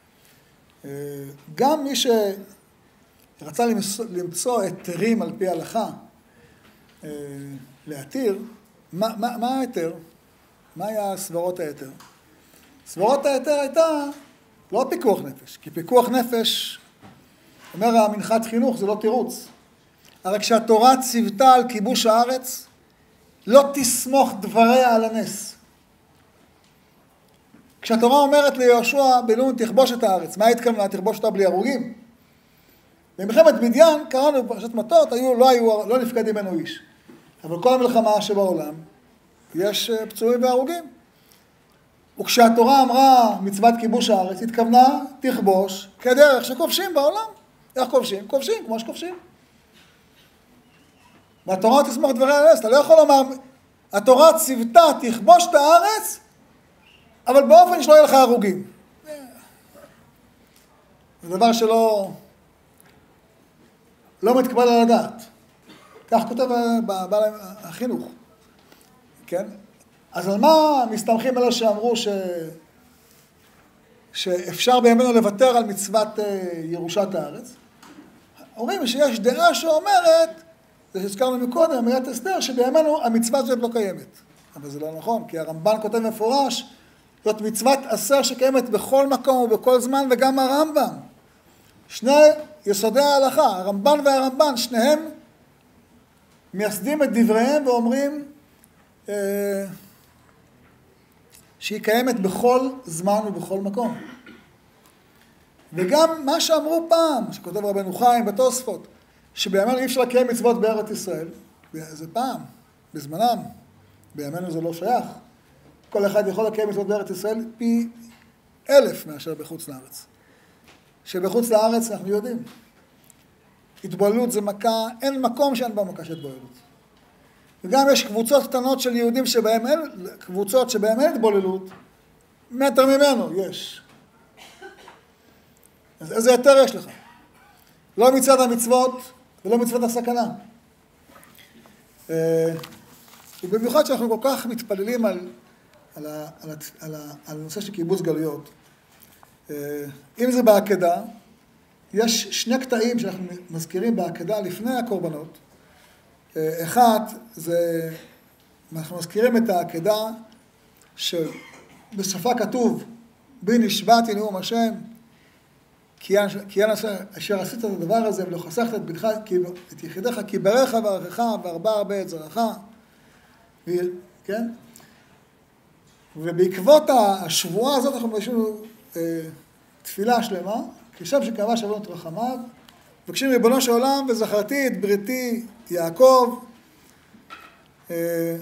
גם מי שרצה למצוא היתרים על פי ההלכה, להתיר, מה, מה, מה ההיתר? מה היה סברות ההיתר? סברות ההיתר הייתה לא פיקוח נפש, כי פיקוח נפש, אומר המנחת חינוך, זה לא תירוץ. הרי כשהתורה ציוותה על כיבוש הארץ, לא תסמוך דבריה על הנס. כשהתורה אומרת ליהושע בן נון תכבוש את הארץ, מה התכוונה? תכבוש אותה בלי הרוגים? במלחמת מדיין, קראנו בפרשת מטות, היו, לא, היו, לא נפקד ממנו איש. אבל כל המלחמה שבעולם, יש פצועים והרוגים. וכשהתורה אמרה מצוות כיבוש הארץ, התכוונה תכבוש כדרך שכובשים בעולם. איך כובשים? כובשים, כמו שכובשים. והתורה תסמוך דברי הארץ, אתה לא יכול לומר, התורה ציוותה תכבוש את הארץ, אבל באופן שלא יהיה לך הרוגים. זה דבר שלא לא מתקבל על הדעת. כך כותב בעל החינוך. כן? אז על מה מסתמכים אלה שאמרו ש... שאפשר בימינו לוותר על מצוות ירושת הארץ? אומרים שיש דעה שאומרת, זה שהזכרנו מקודם, אמירת אסתר, שבימינו המצווה הזאת לא קיימת. אבל זה לא נכון, כי הרמב"ן כותב מפורש, זאת מצוות עשר שקיימת בכל מקום ובכל זמן, וגם הרמב"ם. שני יסודי ההלכה, הרמב"ן והרמב"ן, שניהם מייסדים את דבריהם ואומרים אה, שהיא קיימת בכל זמן ובכל מקום. וגם מה שאמרו פעם, שכותב רבנו חיים בתוספות, שבימינו אי אפשר לקיים מצוות בארץ ישראל, זה פעם, בזמנם, בימינו זה לא שייך. כל אחד יכול לקיים מצוות בארץ ישראל פי אלף מאשר בחוץ לארץ. שבחוץ לארץ אנחנו יודעים, התבוללות זה מכה, אין מקום שאין בה מכה של התבוללות. וגם יש קבוצות קטנות של יהודים שבהם אין, קבוצות שבהם אין התבוללות, מטר ממנו יש. אז איזה יותר יש לך? לא מצוות המצוות ולא מצוות הסכנה. ובמיוחד שאנחנו כל כך מתפללים על, על, ה, על, ה, על, ה, על הנושא של קיבוץ גלויות. אם זה בעקדה, יש שני קטעים שאנחנו מזכירים בעקדה לפני הקורבנות. אחד, זה, אנחנו מזכירים את העקדה שבסופה כתוב, בי נשבעתי נאום השם, כי אין אשר עשית את הדבר הזה ולא חסכת את בנך, את יחידך, כי ברך וערכך והרבה הרבה את זרעך. כן? ובעקבות השבועה הזאת אנחנו מבקשים אה, תפילה שלמה, כשם שקבע שבנו את רחמיו, מבקשים ריבונו של עולם וזכרתי את בריתי יעקב, אה,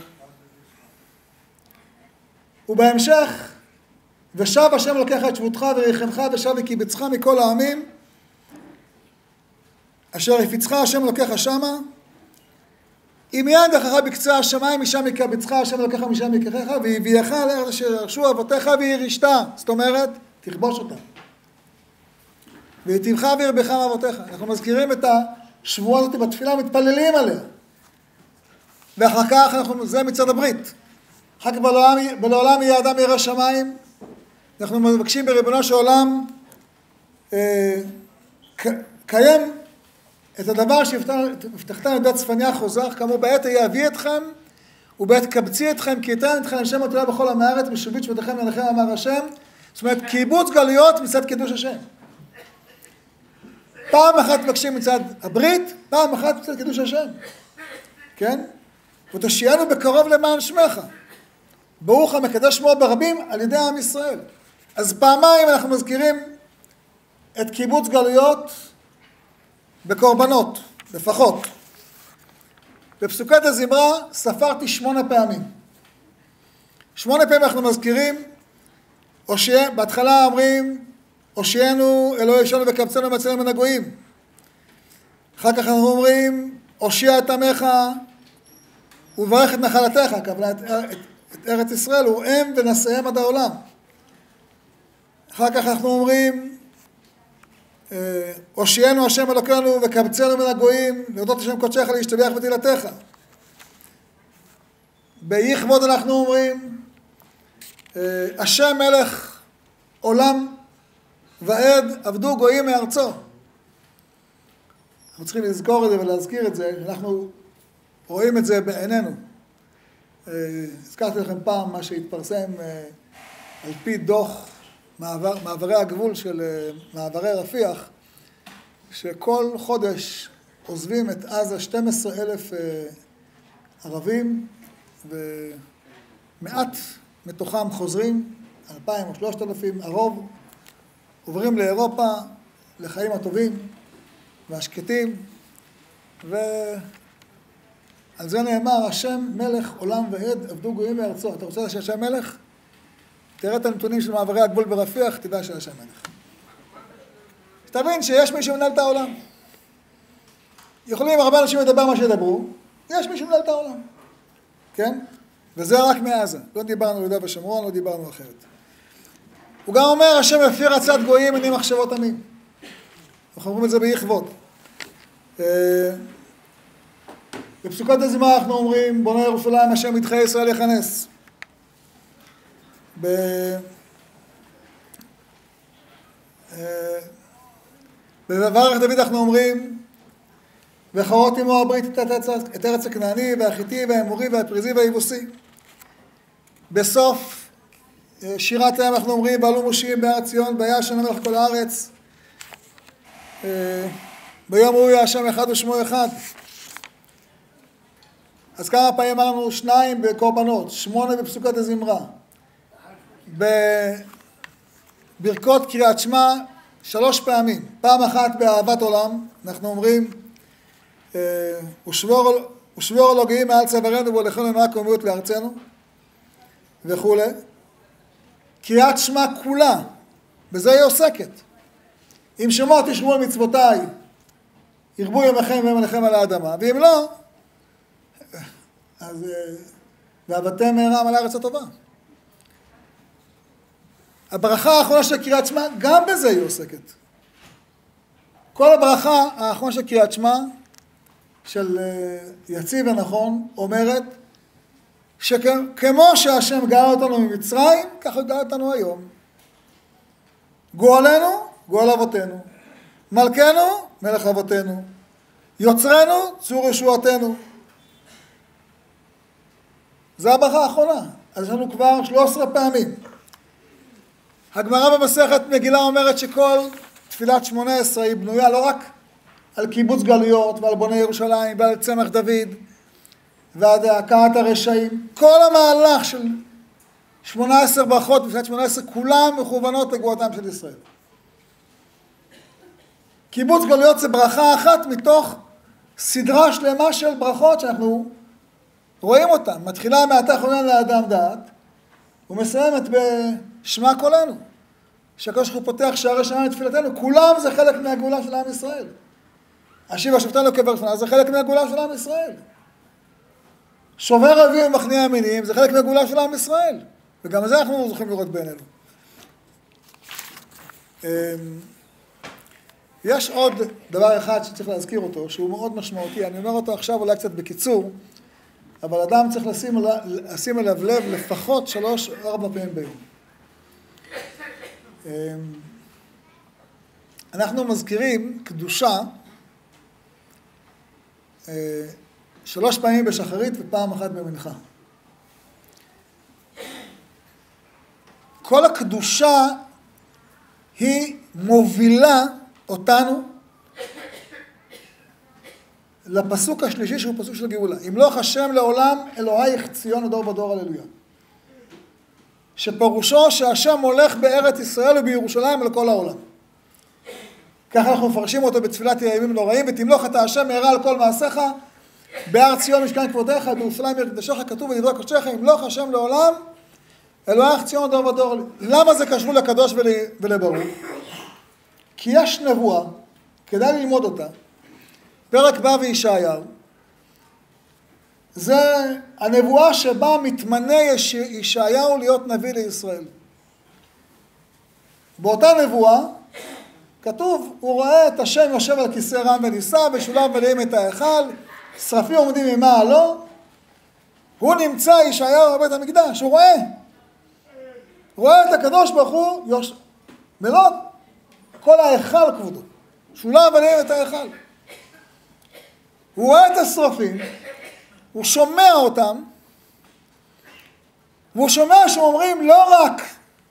ובהמשך, ושב השם לוקח את שבותך וריחמך ושב וקיבצך מכל העמים, אשר הפיצך השם לוקח שמה, אם יד אחריך בקצה השמיים משם יקבצך השם לוקח משם יקחך, והביאך לארץ אשר ירשו אבותיך וירישתה, זאת אומרת, תכבוש אותה. והיטיבך וירבך מאבותיך. אנחנו מזכירים את השבועה הזאת בתפילה, מתפללים עליה. ואחר כך אנחנו, זה מצד הברית. אחר כך בלעולם, בלעולם יהיה אדם ירא שמיים. אנחנו מבקשים בריבונו של עולם, אה, קיים את הדבר שהבטחתן ידי צפניה חוזך, כאמור בעת יביא אתכם, ובעת קבצי אתכם, כי יתן אתכם לשם התורה בכל עם הארץ, ושובית שבותיכם לנחם אמר השם. זאת אומרת, קיבוץ גלויות מצד קידוש השם. פעם אחת מבקשים מצד הברית, פעם אחת מצד קידוש השם. כן? ותושיינו בקרוב למען שמך. ברוך המקדש שמו ברבים על ידי עם ישראל. אז פעמיים אנחנו מזכירים את קיבוץ גלויות בקורבנות, לפחות. בפסוקת הזמרה ספרתי שמונה פעמים. שמונה פעמים אנחנו מזכירים, הושיע, בהתחלה אומרים, הושיענו אלוהי שלנו וקבצנו מצלנו מן הגויים. אחר כך אנחנו אומרים, הושיע את עמך וברך את נחלתך, הכוונה את, את, את ארץ ישראל, וראם ונשאיהם עד העולם. אחר כך אנחנו אומרים, הושיענו השם אלוקינו וקבצנו מן הגויים, להודות השם קודשך להשתבח בתהילתך. ביכבוד אנחנו אומרים, השם מלך עולם ועד עבדו גויים מארצו. אנחנו צריכים לזכור את זה ולהזכיר את זה, אנחנו רואים את זה בעינינו. הזכרתי לכם פעם מה שהתפרסם על פי דוח מעבר, מעברי הגבול של מעברי רפיח, שכל חודש עוזבים את עזה שנים עשר אלף ערבים, ומעט מתוכם חוזרים, אלפיים או שלושת אלפים, הרוב עוברים לאירופה, לחיים הטובים, והשקטים, ועל זה נאמר, השם מלך עולם ועד, עבדו גויים בארצו. אתה רוצה שהשם מלך? תראה את הנתונים של מעברי הגבול ברפיח, תדע שהשם מלך. תבין שיש מי שמנהל את העולם. יכולים הרבה אנשים לדבר מה שידברו, יש מי שמנהל את העולם. כן? וזה רק מעזה. לא דיברנו על יהודה ושומרון, לא דיברנו אחרת. הוא גם אומר, השם יפיר עצת גויים מני מחשבות עמים. אנחנו אומרים את זה ביכבוד. בפסוקות הזמרה אנחנו אומרים, בונה ירושלים, השם ידחה ישראל יכנס. ב... בברך דוד אנחנו אומרים, וחרות עמו הברית את ארץ הכנעני והחיתי והאמורי והפריזי והיבוסי. בסוף שירת הים אנחנו אומרים, בעלו מושיעים בארץ ציון, והיה השם המלך כל הארץ. ביום ראוי השם אחד ושמו אחד. אז כמה פעמים אמרנו שניים בקורבנות, שמונה בפסוקת הזמרה. בברכות קריאת שמע שלוש פעמים. פעם אחת באהבת עולם, אנחנו אומרים, ושבור אלוהים מעל צווארנו והולכנו נורא קוממיות לארצנו וכו'. קריאת שמע כולה, בזה היא עוסקת. אם שמוע תשמעו על מצוותיי, ירבו ימיכם וימיכם על האדמה, ואם לא, אז ועבדתם מהרה על הארץ הטובה. הברכה האחרונה של קריאת שמע, גם בזה היא עוסקת. כל הברכה האחרונה של קריאת שמע, של יציב ונכון, אומרת, שכמו שהשם גאל אותנו ממצרים, ככה גאל אותנו היום. גואלנו, גואל אבותינו. מלכנו, מלך אבותינו. יוצרנו, צור ישועתנו. זה הברכה האחרונה. אז יש לנו כבר שלוש עשרה פעמים. הגמרא במסכת מגילה אומרת שכל תפילת שמונה עשרה היא בנויה לא רק על קיבוץ גלויות ועל בוני ירושלים ועל צמח דוד ועד הקעת הרשעים. כל המהלך של שמונה עשרה ברכות בתפילת שמונה עשרה כולם מכוונות לגאולתם של ישראל. קיבוץ גלויות זה ברכה אחת מתוך סדרה שלמה של ברכות שאנחנו רואים אותן. מתחילה מעתה חונן לאדם דעת ומסיימת בשמע קולנו. שהקדוש ברוך הוא פותח שערי שמיים לתפילתנו, כולם זה חלק מהגאולה של עם ישראל. השיב השופטנו קבר לפניו, זה חלק מהגאולה של עם ישראל. שובר אביב ומכניע ימינים, זה חלק מהגאולה של עם ישראל. וגם את זה אנחנו זוכים לראות בעינינו. יש עוד דבר אחד שצריך להזכיר אותו, שהוא מאוד משמעותי. אני אומר אותו עכשיו אולי קצת בקיצור, אבל אדם צריך לשים, לשים אליו לב לפחות שלוש או ארבע פעמים ביום. אנחנו מזכירים קדושה שלוש פעמים בשחרית ופעם אחת במנחה. כל הקדושה היא מובילה אותנו לפסוק השלישי שהוא פסוק של גאולה. ימלוך השם לעולם אלוהיך ציון ודור ודור הללויה. שפירושו שהשם הולך בארץ ישראל ובירושלים לכל העולם. ככה אנחנו מפרשים אותו בתפילת הימים נוראים, ותמלוך אתה השם מהרה על כל מעשיך, בהר ציון משכן כבודיך, בירושלים עיר קדשך, כתוב ודברי קודשך, ימלוך השם לעולם אלוהיך ציון ודור ודור. למה זה קשור לקדוש ולברור? כי יש נבואה, כדאי ללמוד אותה, פרק ו' וישעיהו, זה הנבואה שבה מתמנה ישעיהו להיות נביא לישראל. באותה נבואה כתוב, הוא רואה את השם יושב על כיסא רם ונישא, ושולב מלאים את ההיכל, שרפים עומדים ממעלו, הוא נמצא ישעיהו בבית המקדש, הוא רואה. הוא רואה את הקדוש ברוך הוא, יוש... מלוא כל ההיכל כבודו, שולב מלאים את ההיכל. הוא רואה את השרפים, הוא שומע אותם, והוא שומע שאומרים לא רק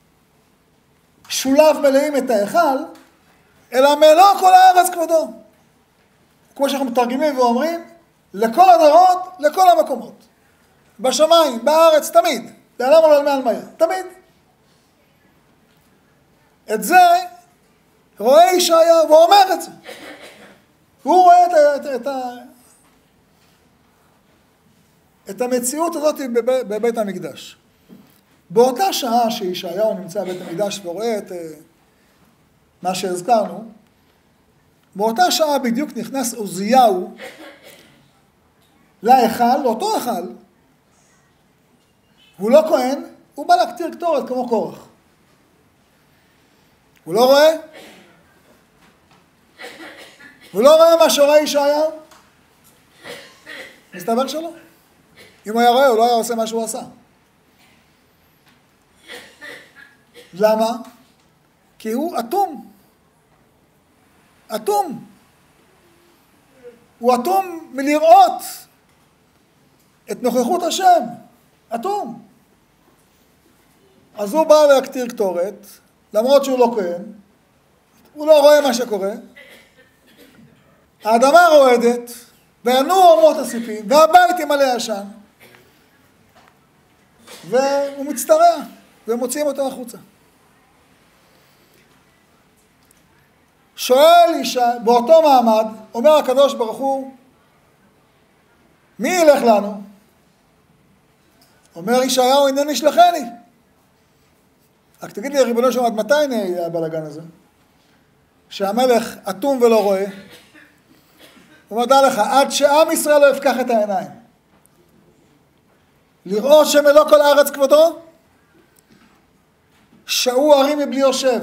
שולב מלאים את ההיכל, אלא מלוא כל הארץ כבודו. כמו שאנחנו מתרגמים ואומרים, לכל הדורות, לכל המקומות. בשמיים, בארץ, תמיד. בעולם ולעולמי עלמיא, תמיד. את זה רואה ישעיהו ואומר את זה. הוא רואה את, את, את, את, את המציאות הזאת בבית, בבית המקדש. באותה שעה שישעיהו נמצא בבית המקדש ורואה את מה שהזכרנו, באותה שעה בדיוק נכנס עוזיהו להיכל, לאותו היכל. הוא לא כהן, הוא בא להקטיר קטורת כמו קורח. הוא לא רואה? הוא לא רואה מה שרואה ישעיהו? מסתבר שלא. אם הוא היה רואה, הוא לא היה עושה מה שהוא עשה. למה? כי הוא אטום. אטום. הוא אטום מלראות את נוכחות השם. אטום. אז הוא בא להקטיר קטורת, למרות שהוא לא כהן, הוא לא רואה מה שקורה, האדמה רועדת, וינועו אמות הסיפים, והבית ימלא עשן, והוא מצטרע, ומוציאים אותו החוצה. שואל אישה, באותו מעמד, אומר הקדוש ברוך הוא, מי ילך לנו? אומר ישעיהו, הנני שלחני. רק תגיד לי, ריבונו של עולם, עד מתי נהיה הבלגן הזה? שהמלך אטום ולא רואה. הוא אומר לך, עד שעם ישראל לא יפקח את העיניים. לראות שמלוא כל הארץ כבודו, שעו הרים מבלי יושב.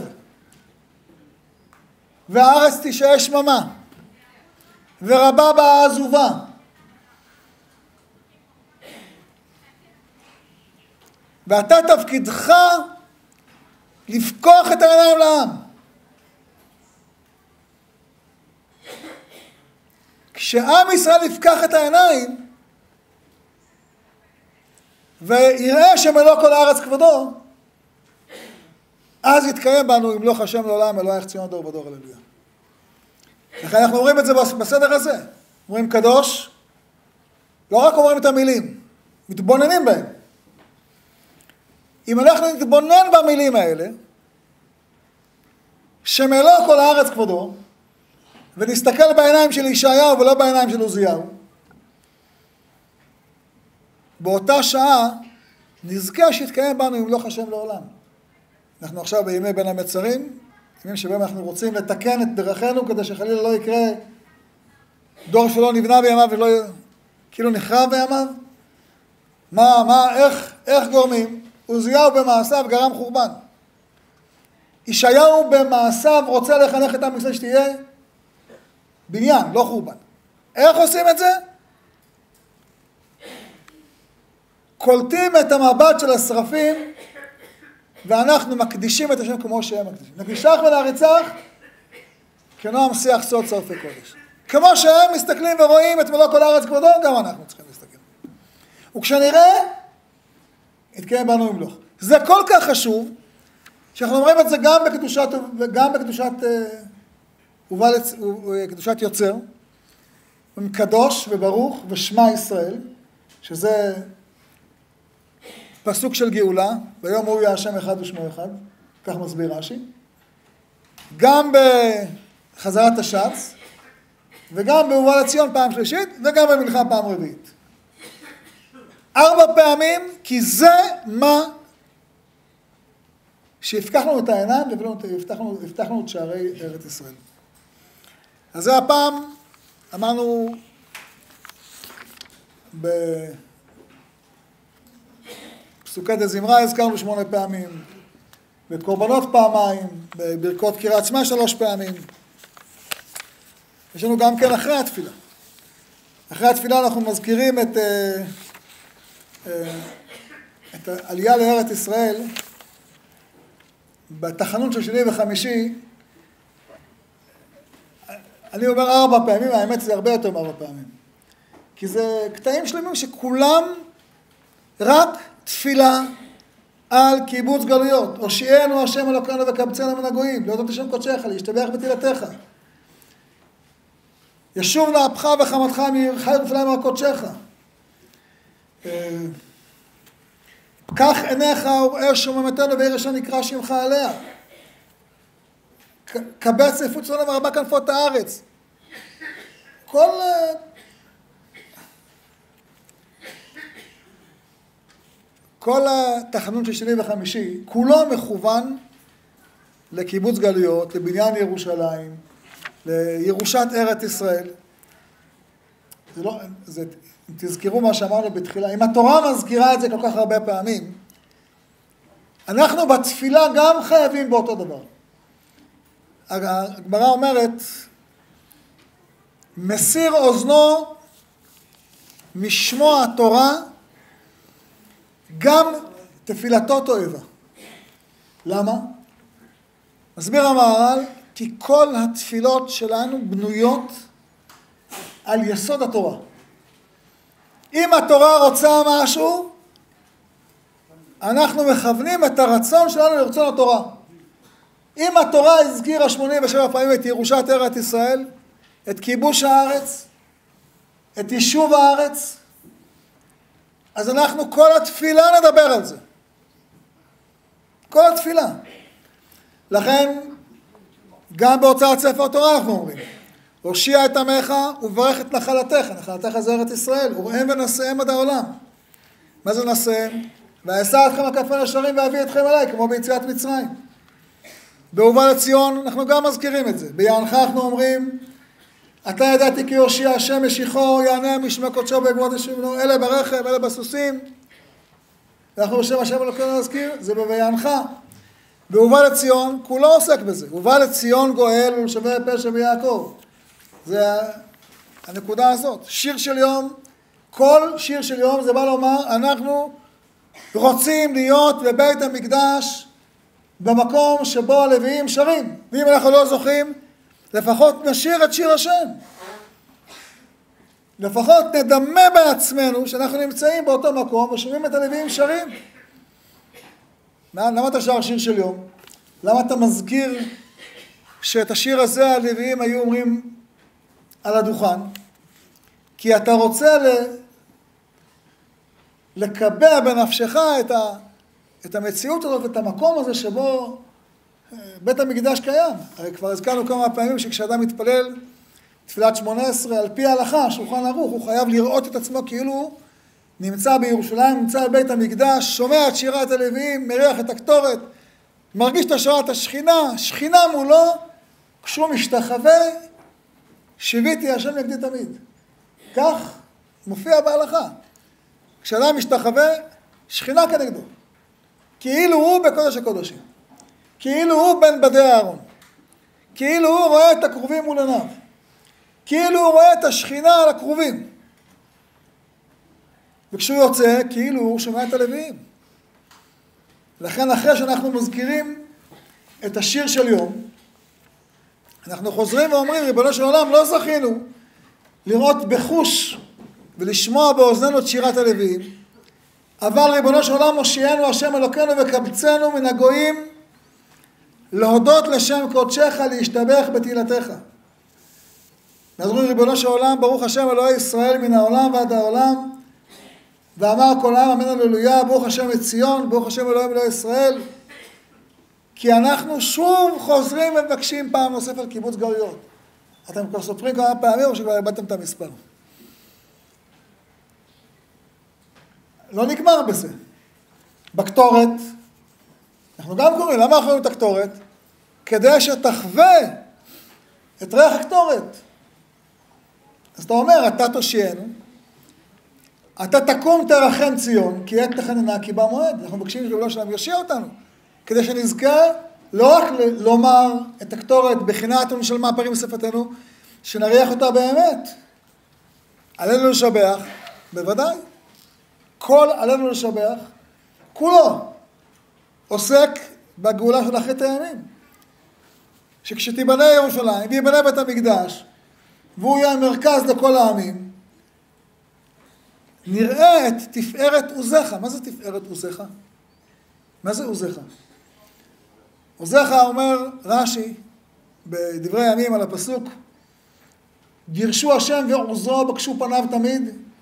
והארץ תישאר שממה. ורבה בה העזובה. ואתה תפקידך לפקוח את העיניים לעם. כשעם ישראל יפקח את העיניים ויראה שמלוא כל הארץ כבודו, אז יתקיים בנו ימלוך השם לעולם אלוהיך ציון דור ודור הללויה. לכן אנחנו אומרים את זה בסדר הזה. אומרים קדוש, לא רק אומרים את המילים, מתבוננים בהם. אם אנחנו נתבונן במילים האלה, שמלוא כל הארץ כבודו, ונסתכל בעיניים של ישעיהו ולא בעיניים של עוזיהו, באותה שעה נזכה שיתקיים בנו ימלוך השם לעולם. אנחנו עכשיו בימי בין המצרים, ימים שבהם אנחנו רוצים לתקן את דרכינו כדי שחלילה לא יקרה דור שלא נבנה בימיו ולא כאילו נחרב בימיו. מה, מה, איך, איך גורמים? עוזיהו במעשיו גרם חורבן. ישעיהו במעשיו רוצה לחנך את עם ישראל שתהיה בניין, לא חורבן. איך עושים את זה? קולטים את המבט של השרפים, ואנחנו מקדישים את השם כמו שהם מקדישים. נקדישך ונעריצך, כנועם שיח סוד שרפי קודש. כמו שהם מסתכלים ורואים את מלוא כל הארץ כבודו, גם אנחנו צריכים להסתכל. וכשנראה, יתקיים בנו ימלוך. זה כל כך חשוב, שאנחנו אומרים את זה גם בקדושת, גם בקדושת, קדושת יוצר, קדוש וברוך ושמע ישראל, שזה פסוק של גאולה, ביום הוא יהיה השם אחד ושמו אחד, כך מסביר רש"י, גם בחזרת השץ, וגם בהובא לציון פעם שלישית, וגם במנחה פעם רביעית. ארבע פעמים, כי זה מה שהפקחנו את העיניים, והפתחנו הפתחנו את שערי ארץ ישראל. אז זה הפעם, אמרנו, בפסוקי דזמרה הזכרנו שמונה פעמים, בקורבנות פעמיים, בברכות קריאת שמע שלוש פעמים. יש לנו גם כן אחרי התפילה. אחרי התפילה אנחנו מזכירים את, את העלייה לארץ ישראל, בתחנון של שני וחמישי, אני אומר ארבע פעמים, האמת זה הרבה יותר מארבע פעמים. כי זה קטעים שלמים שכולם רק תפילה על קיבוץ גלויות. הושיענו השם אלוקינו וקבצנו מן הגויים, להודות השם קודשך, להשתבח בתהילתך. ישוב לאפך וחמתך מעירך ירושלים על קודשך. קח עיניך וראה שוממתנו ועיר אשר נקרא שמך עליה. קבץ נפוץ עולם ורבה כנפות הארץ. כל... כל התחנון של שני וחמישי, כולו מכוון לקיבוץ גלויות, לבניין ירושלים, לירושת ארץ ישראל. זה לא, זה, תזכרו מה שאמרנו בתחילה, אם התורה מזכירה את זה כל כך הרבה פעמים, אנחנו בתפילה גם חייבים באותו דבר. הגמרא אומרת, מסיר אוזנו משמוע התורה, גם תפילתו תועבה. למה? מסביר המהר"ל, כי כל התפילות שלנו בנויות על יסוד התורה. אם התורה רוצה משהו, אנחנו מכוונים את הרצון שלנו לרצון התורה. אם התורה הזכירה שמונים ושבע פעמים את ירושת ארץ ישראל, את כיבוש הארץ, את יישוב הארץ, אז אנחנו כל התפילה נדבר על זה. כל התפילה. לכן, גם בהוצאת ספר תורה אנחנו אומרים, הושיע את עמך וברך את נחלתך, נחלתך זה ארץ ישראל, וראם ונשאם עד העולם. מה זה נשאם? ואשא אתכם הכנפי נשרים ואביא אתכם אליי, כמו ביציאת מצרים. בהובא לציון אנחנו גם מזכירים את זה. ביענך אנחנו אומרים, אתה ידעתי כי הושיע השם משיחו, יענה משמי קודשו בעקבות השם, אלה ברכב, אלה בסוסים. ואנחנו בשם השם אלוקינו נזכיר, זה בביענך. בהובא לציון, כולו עוסק בזה. הובא לציון גואל ולשבי פשע ויעקב. זה הנקודה הזאת. שיר של יום, כל שיר של יום זה בא לומר, אנחנו רוצים להיות בבית המקדש במקום שבו הלוויים שרים. ואם אנחנו לא זוכים, לפחות נשיר את שיר השם. לפחות נדמה בעצמנו שאנחנו נמצאים באותו מקום ושומעים את הלוויים שרים. למה אתה שר שיר של יום? למה אתה מזכיר שאת השיר הזה הלוויים היו אומרים על הדוכן? כי אתה רוצה ל... לקבע בנפשך את, ה... את המציאות הזאת, את המקום הזה שבו בית המקדש קיים. הרי כבר הזכרנו כמה פעמים שכשאדם מתפלל תפילת שמונה עשרה על פי ההלכה, שולחן ערוך, הוא חייב לראות את עצמו כאילו הוא נמצא בירושלים, נמצא בבית המקדש, שומע את שירת הלוויים, מריח את הקטורת, מרגיש את השראת השכינה, שכינה מולו, כשהוא משתחווה, שיוויתי השם נגדי תמיד. כך מופיע בהלכה. כשאדם משתחווה, שכינה כנגדו. כאילו הוא בקודש הקודשים. כאילו הוא בן בדי הארון. כאילו הוא רואה את הקרובים מול עיניו. כאילו הוא רואה את השכינה על הקרובים. וכשהוא יוצא, כאילו הוא שומע את הלוויים. לכן אחרי שאנחנו מזכירים את השיר של יום, אנחנו חוזרים ואומרים, ריבונו של עולם, לא זכינו לראות בחוש ולשמוע באוזנינו את שירת הלוויים, אבל ריבונו של עולם מושיענו השם אלוקינו וקבצנו מן הגויים להודות לשם קודשך, להשתבח בתהילתך. אז אומרים, ריבונו של עולם, ברוך השם אלוהי ישראל מן העולם ועד העולם, ואמר כל העם אמן הללויה, ברוך השם את ציון, ברוך השם אלוהים אלוהי ישראל, כי אנחנו שוב חוזרים ומבקשים פעם נוספת על קיבוץ גלויות. אתם כבר סופרים כמה פעמים או שכבר הבאתם את המספר. לא נגמר בזה. בקטורת, אנחנו גם קוראים, למה אנחנו קוראים את הקטורת? כדי שתחווה את ריח הקטורת. אז אתה אומר, אתה תושיינו, אתה תקום תרחם ציון, כי עת תחננה כי בא מועד. אנחנו מבקשים שגאולו שלנו יושיע אותנו, כדי שנזכה לא רק לומר את הקטורת בחינת ונשלמה פרים בשפתנו, שנריח אותה באמת. עלינו לשבח, בוודאי. כל עלינו לשבח, כולו עוסק בגאולה של אחרית הימים. שכשתיבנה ירושלים ויבנה בית המקדש, והוא יהיה מרכז לכל העמים, נראה את תפארת עוזך. מה זה תפארת עוזך? מה זה עוזך? עוזך אומר רש"י בדברי הימים על הפסוק, גירשו השם ועוזו בקשו פניו תמיד.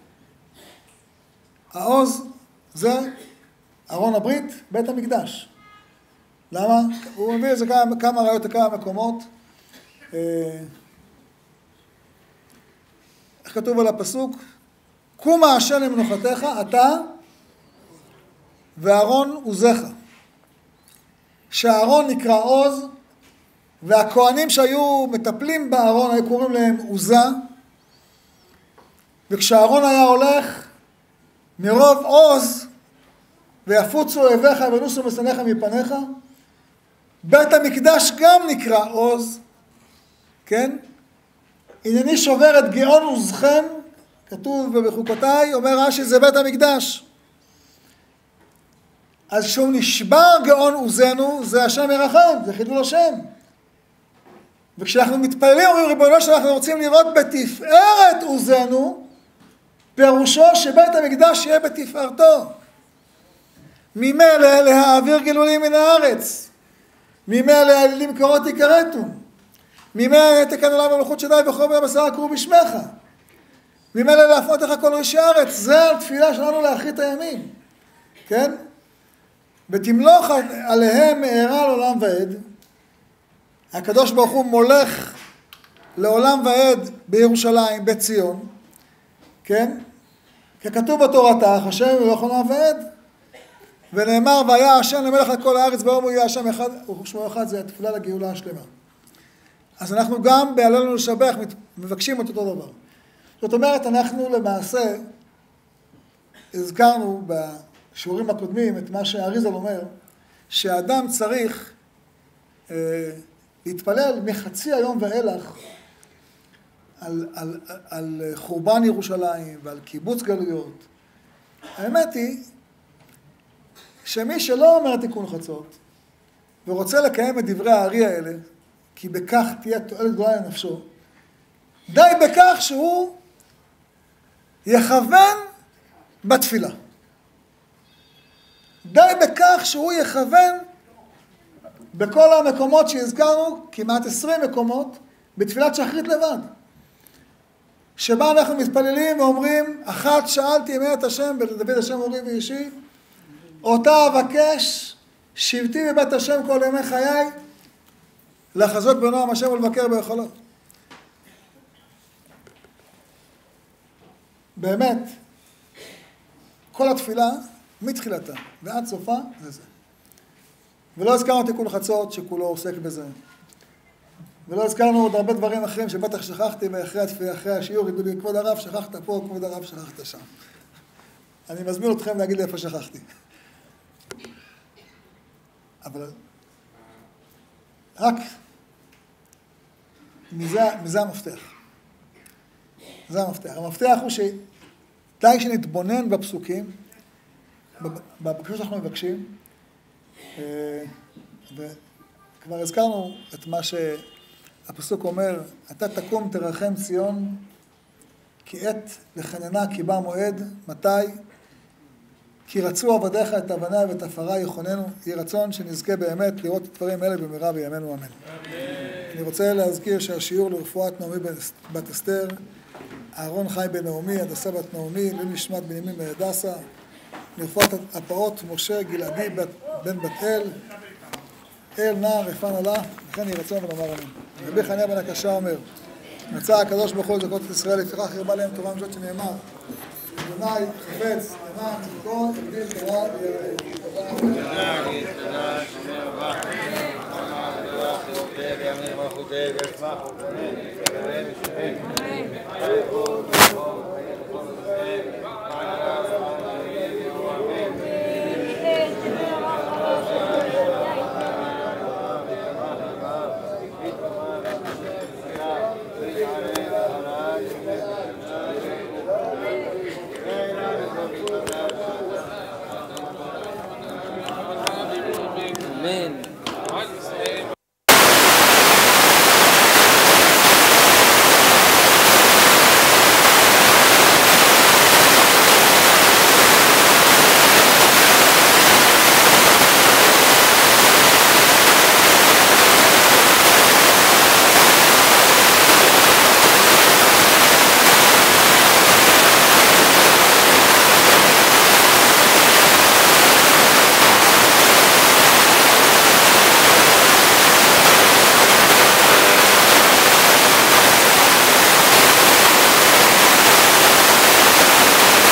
העוז זה ארון הברית, בית המקדש. למה? הוא מביא איזה כמה, כמה ראיות לכמה מקומות. איך כתוב על הפסוק? קומה השם למנוחתך, אתה ואהרון עוזך. שהאהרון נקרא עוז, והכהנים שהיו מטפלים באהרון היו קוראים להם עוזה, וכשאהרון היה הולך מרוב עוז, ויפוצו אויביך ונוסו משנאיך מפניך, בית המקדש גם נקרא עוז, כן? הנני שובר את גאון עוזכם, כתוב בחוקותיי, אומר רש"י, זה בית המקדש. אז כשהוא נשבר גאון עוזנו, זה השם ירחם, זה חילול השם. וכשאנחנו מתפללים, אומרים ריבונו שאנחנו רוצים לראות בתפארת עוזנו, פירושו שבית המקדש יהיה בתפארתו. ממילא להעביר גלולים מן הארץ. ממילא האלילים קורות יכרתו. ממילא תקן עולם במלכות שדי וכל בני בשר יקראו בשמך. ממילא להפנות לך כל ראשי הארץ. זה התפילה שלנו לאחרית הימים. כן? ותמלוך עליהם מהרה לעולם ועד. הקדוש ברוך הוא מולך לעולם ועד בירושלים, בציון. כן? ככתוב בתורתך, השם ימלוך לעולם ועד. ונאמר, והיה השם למלך על כל הארץ, והיום הוא יהיה השם אחד, ושמו אחד, זה התפילה לגאולה השלמה. אז אנחנו גם בהללנו לשבח מבקשים את אותו דבר. זאת אומרת, אנחנו למעשה הזכרנו בשיעורים הקודמים את מה שהאריזל אומר, שהאדם צריך אה, להתפלל מחצי היום ואילך על, על, על חורבן ירושלים ועל קיבוץ גלויות. האמת היא, שמי שלא אומר תיקון חצות, ורוצה לקיים את דברי הארי האלה, כי בכך תהיה תועלת גדולה לנפשו, די בכך שהוא יכוון בתפילה. די בכך שהוא יכוון בכל המקומות שהזכרנו, כמעט עשרים מקומות, בתפילת שחרית לבד. שבה אנחנו מתפללים ואומרים, אחת שאלתי מאת השם, בדוד השם אורי ואישי, אותה אבקש, שבתי בבית השם כל ימי חיי, לחזות בנועם השם ולבקר ביכולו. באמת, כל התפילה, מתחילתה ועד סופה, זה זה. ולא הזכרנו תיקון חצות שכולו עוסק בזה. ולא הזכרנו עוד הרבה דברים אחרים שבטח שכחתי, ואחרי התפילה, אחרי השיעור, ידעו לי, כבוד הרב, שכחת פה, כבוד הרב, שכחת שם. אני מזמין אתכם להגיד לי איפה שכחתי. אבל רק מזה, מזה המפתח. זה המפתח. המפתח הוא שדי שנתבונן בפסוקים, בפסוקים שאנחנו מבקשים, וכבר הזכרנו את מה שהפסוק אומר, אתה תקום תרחם ציון, כי עת לחננה כי בא מועד, מתי? כי רצו עבדיך את אבניה ואת עפרה יכוננו, יהי רצון שנזכה באמת לראות את דברים אלה במהרה בימינו אמן. אני רוצה להזכיר שהשיעור לרפואת נעמי בת אסתר, אהרון חי בן נעמי, הדסה בת נעמי, לעילוי נשמת בנימין בן הדסה, לרפואת הפעוט משה גלעדי בן בת אל, אל נער רפן עלה, וכן יהי רצון ונאמר אמן. רבי חניה בן הקשה אומר, מצא הקדוש ברוך הוא לזכות את ישראל, לפיכך הרבה להם תורה מזאת שנאמר, אדוני חפץ למען צדקו הגדיל תורה ויראה. תודה.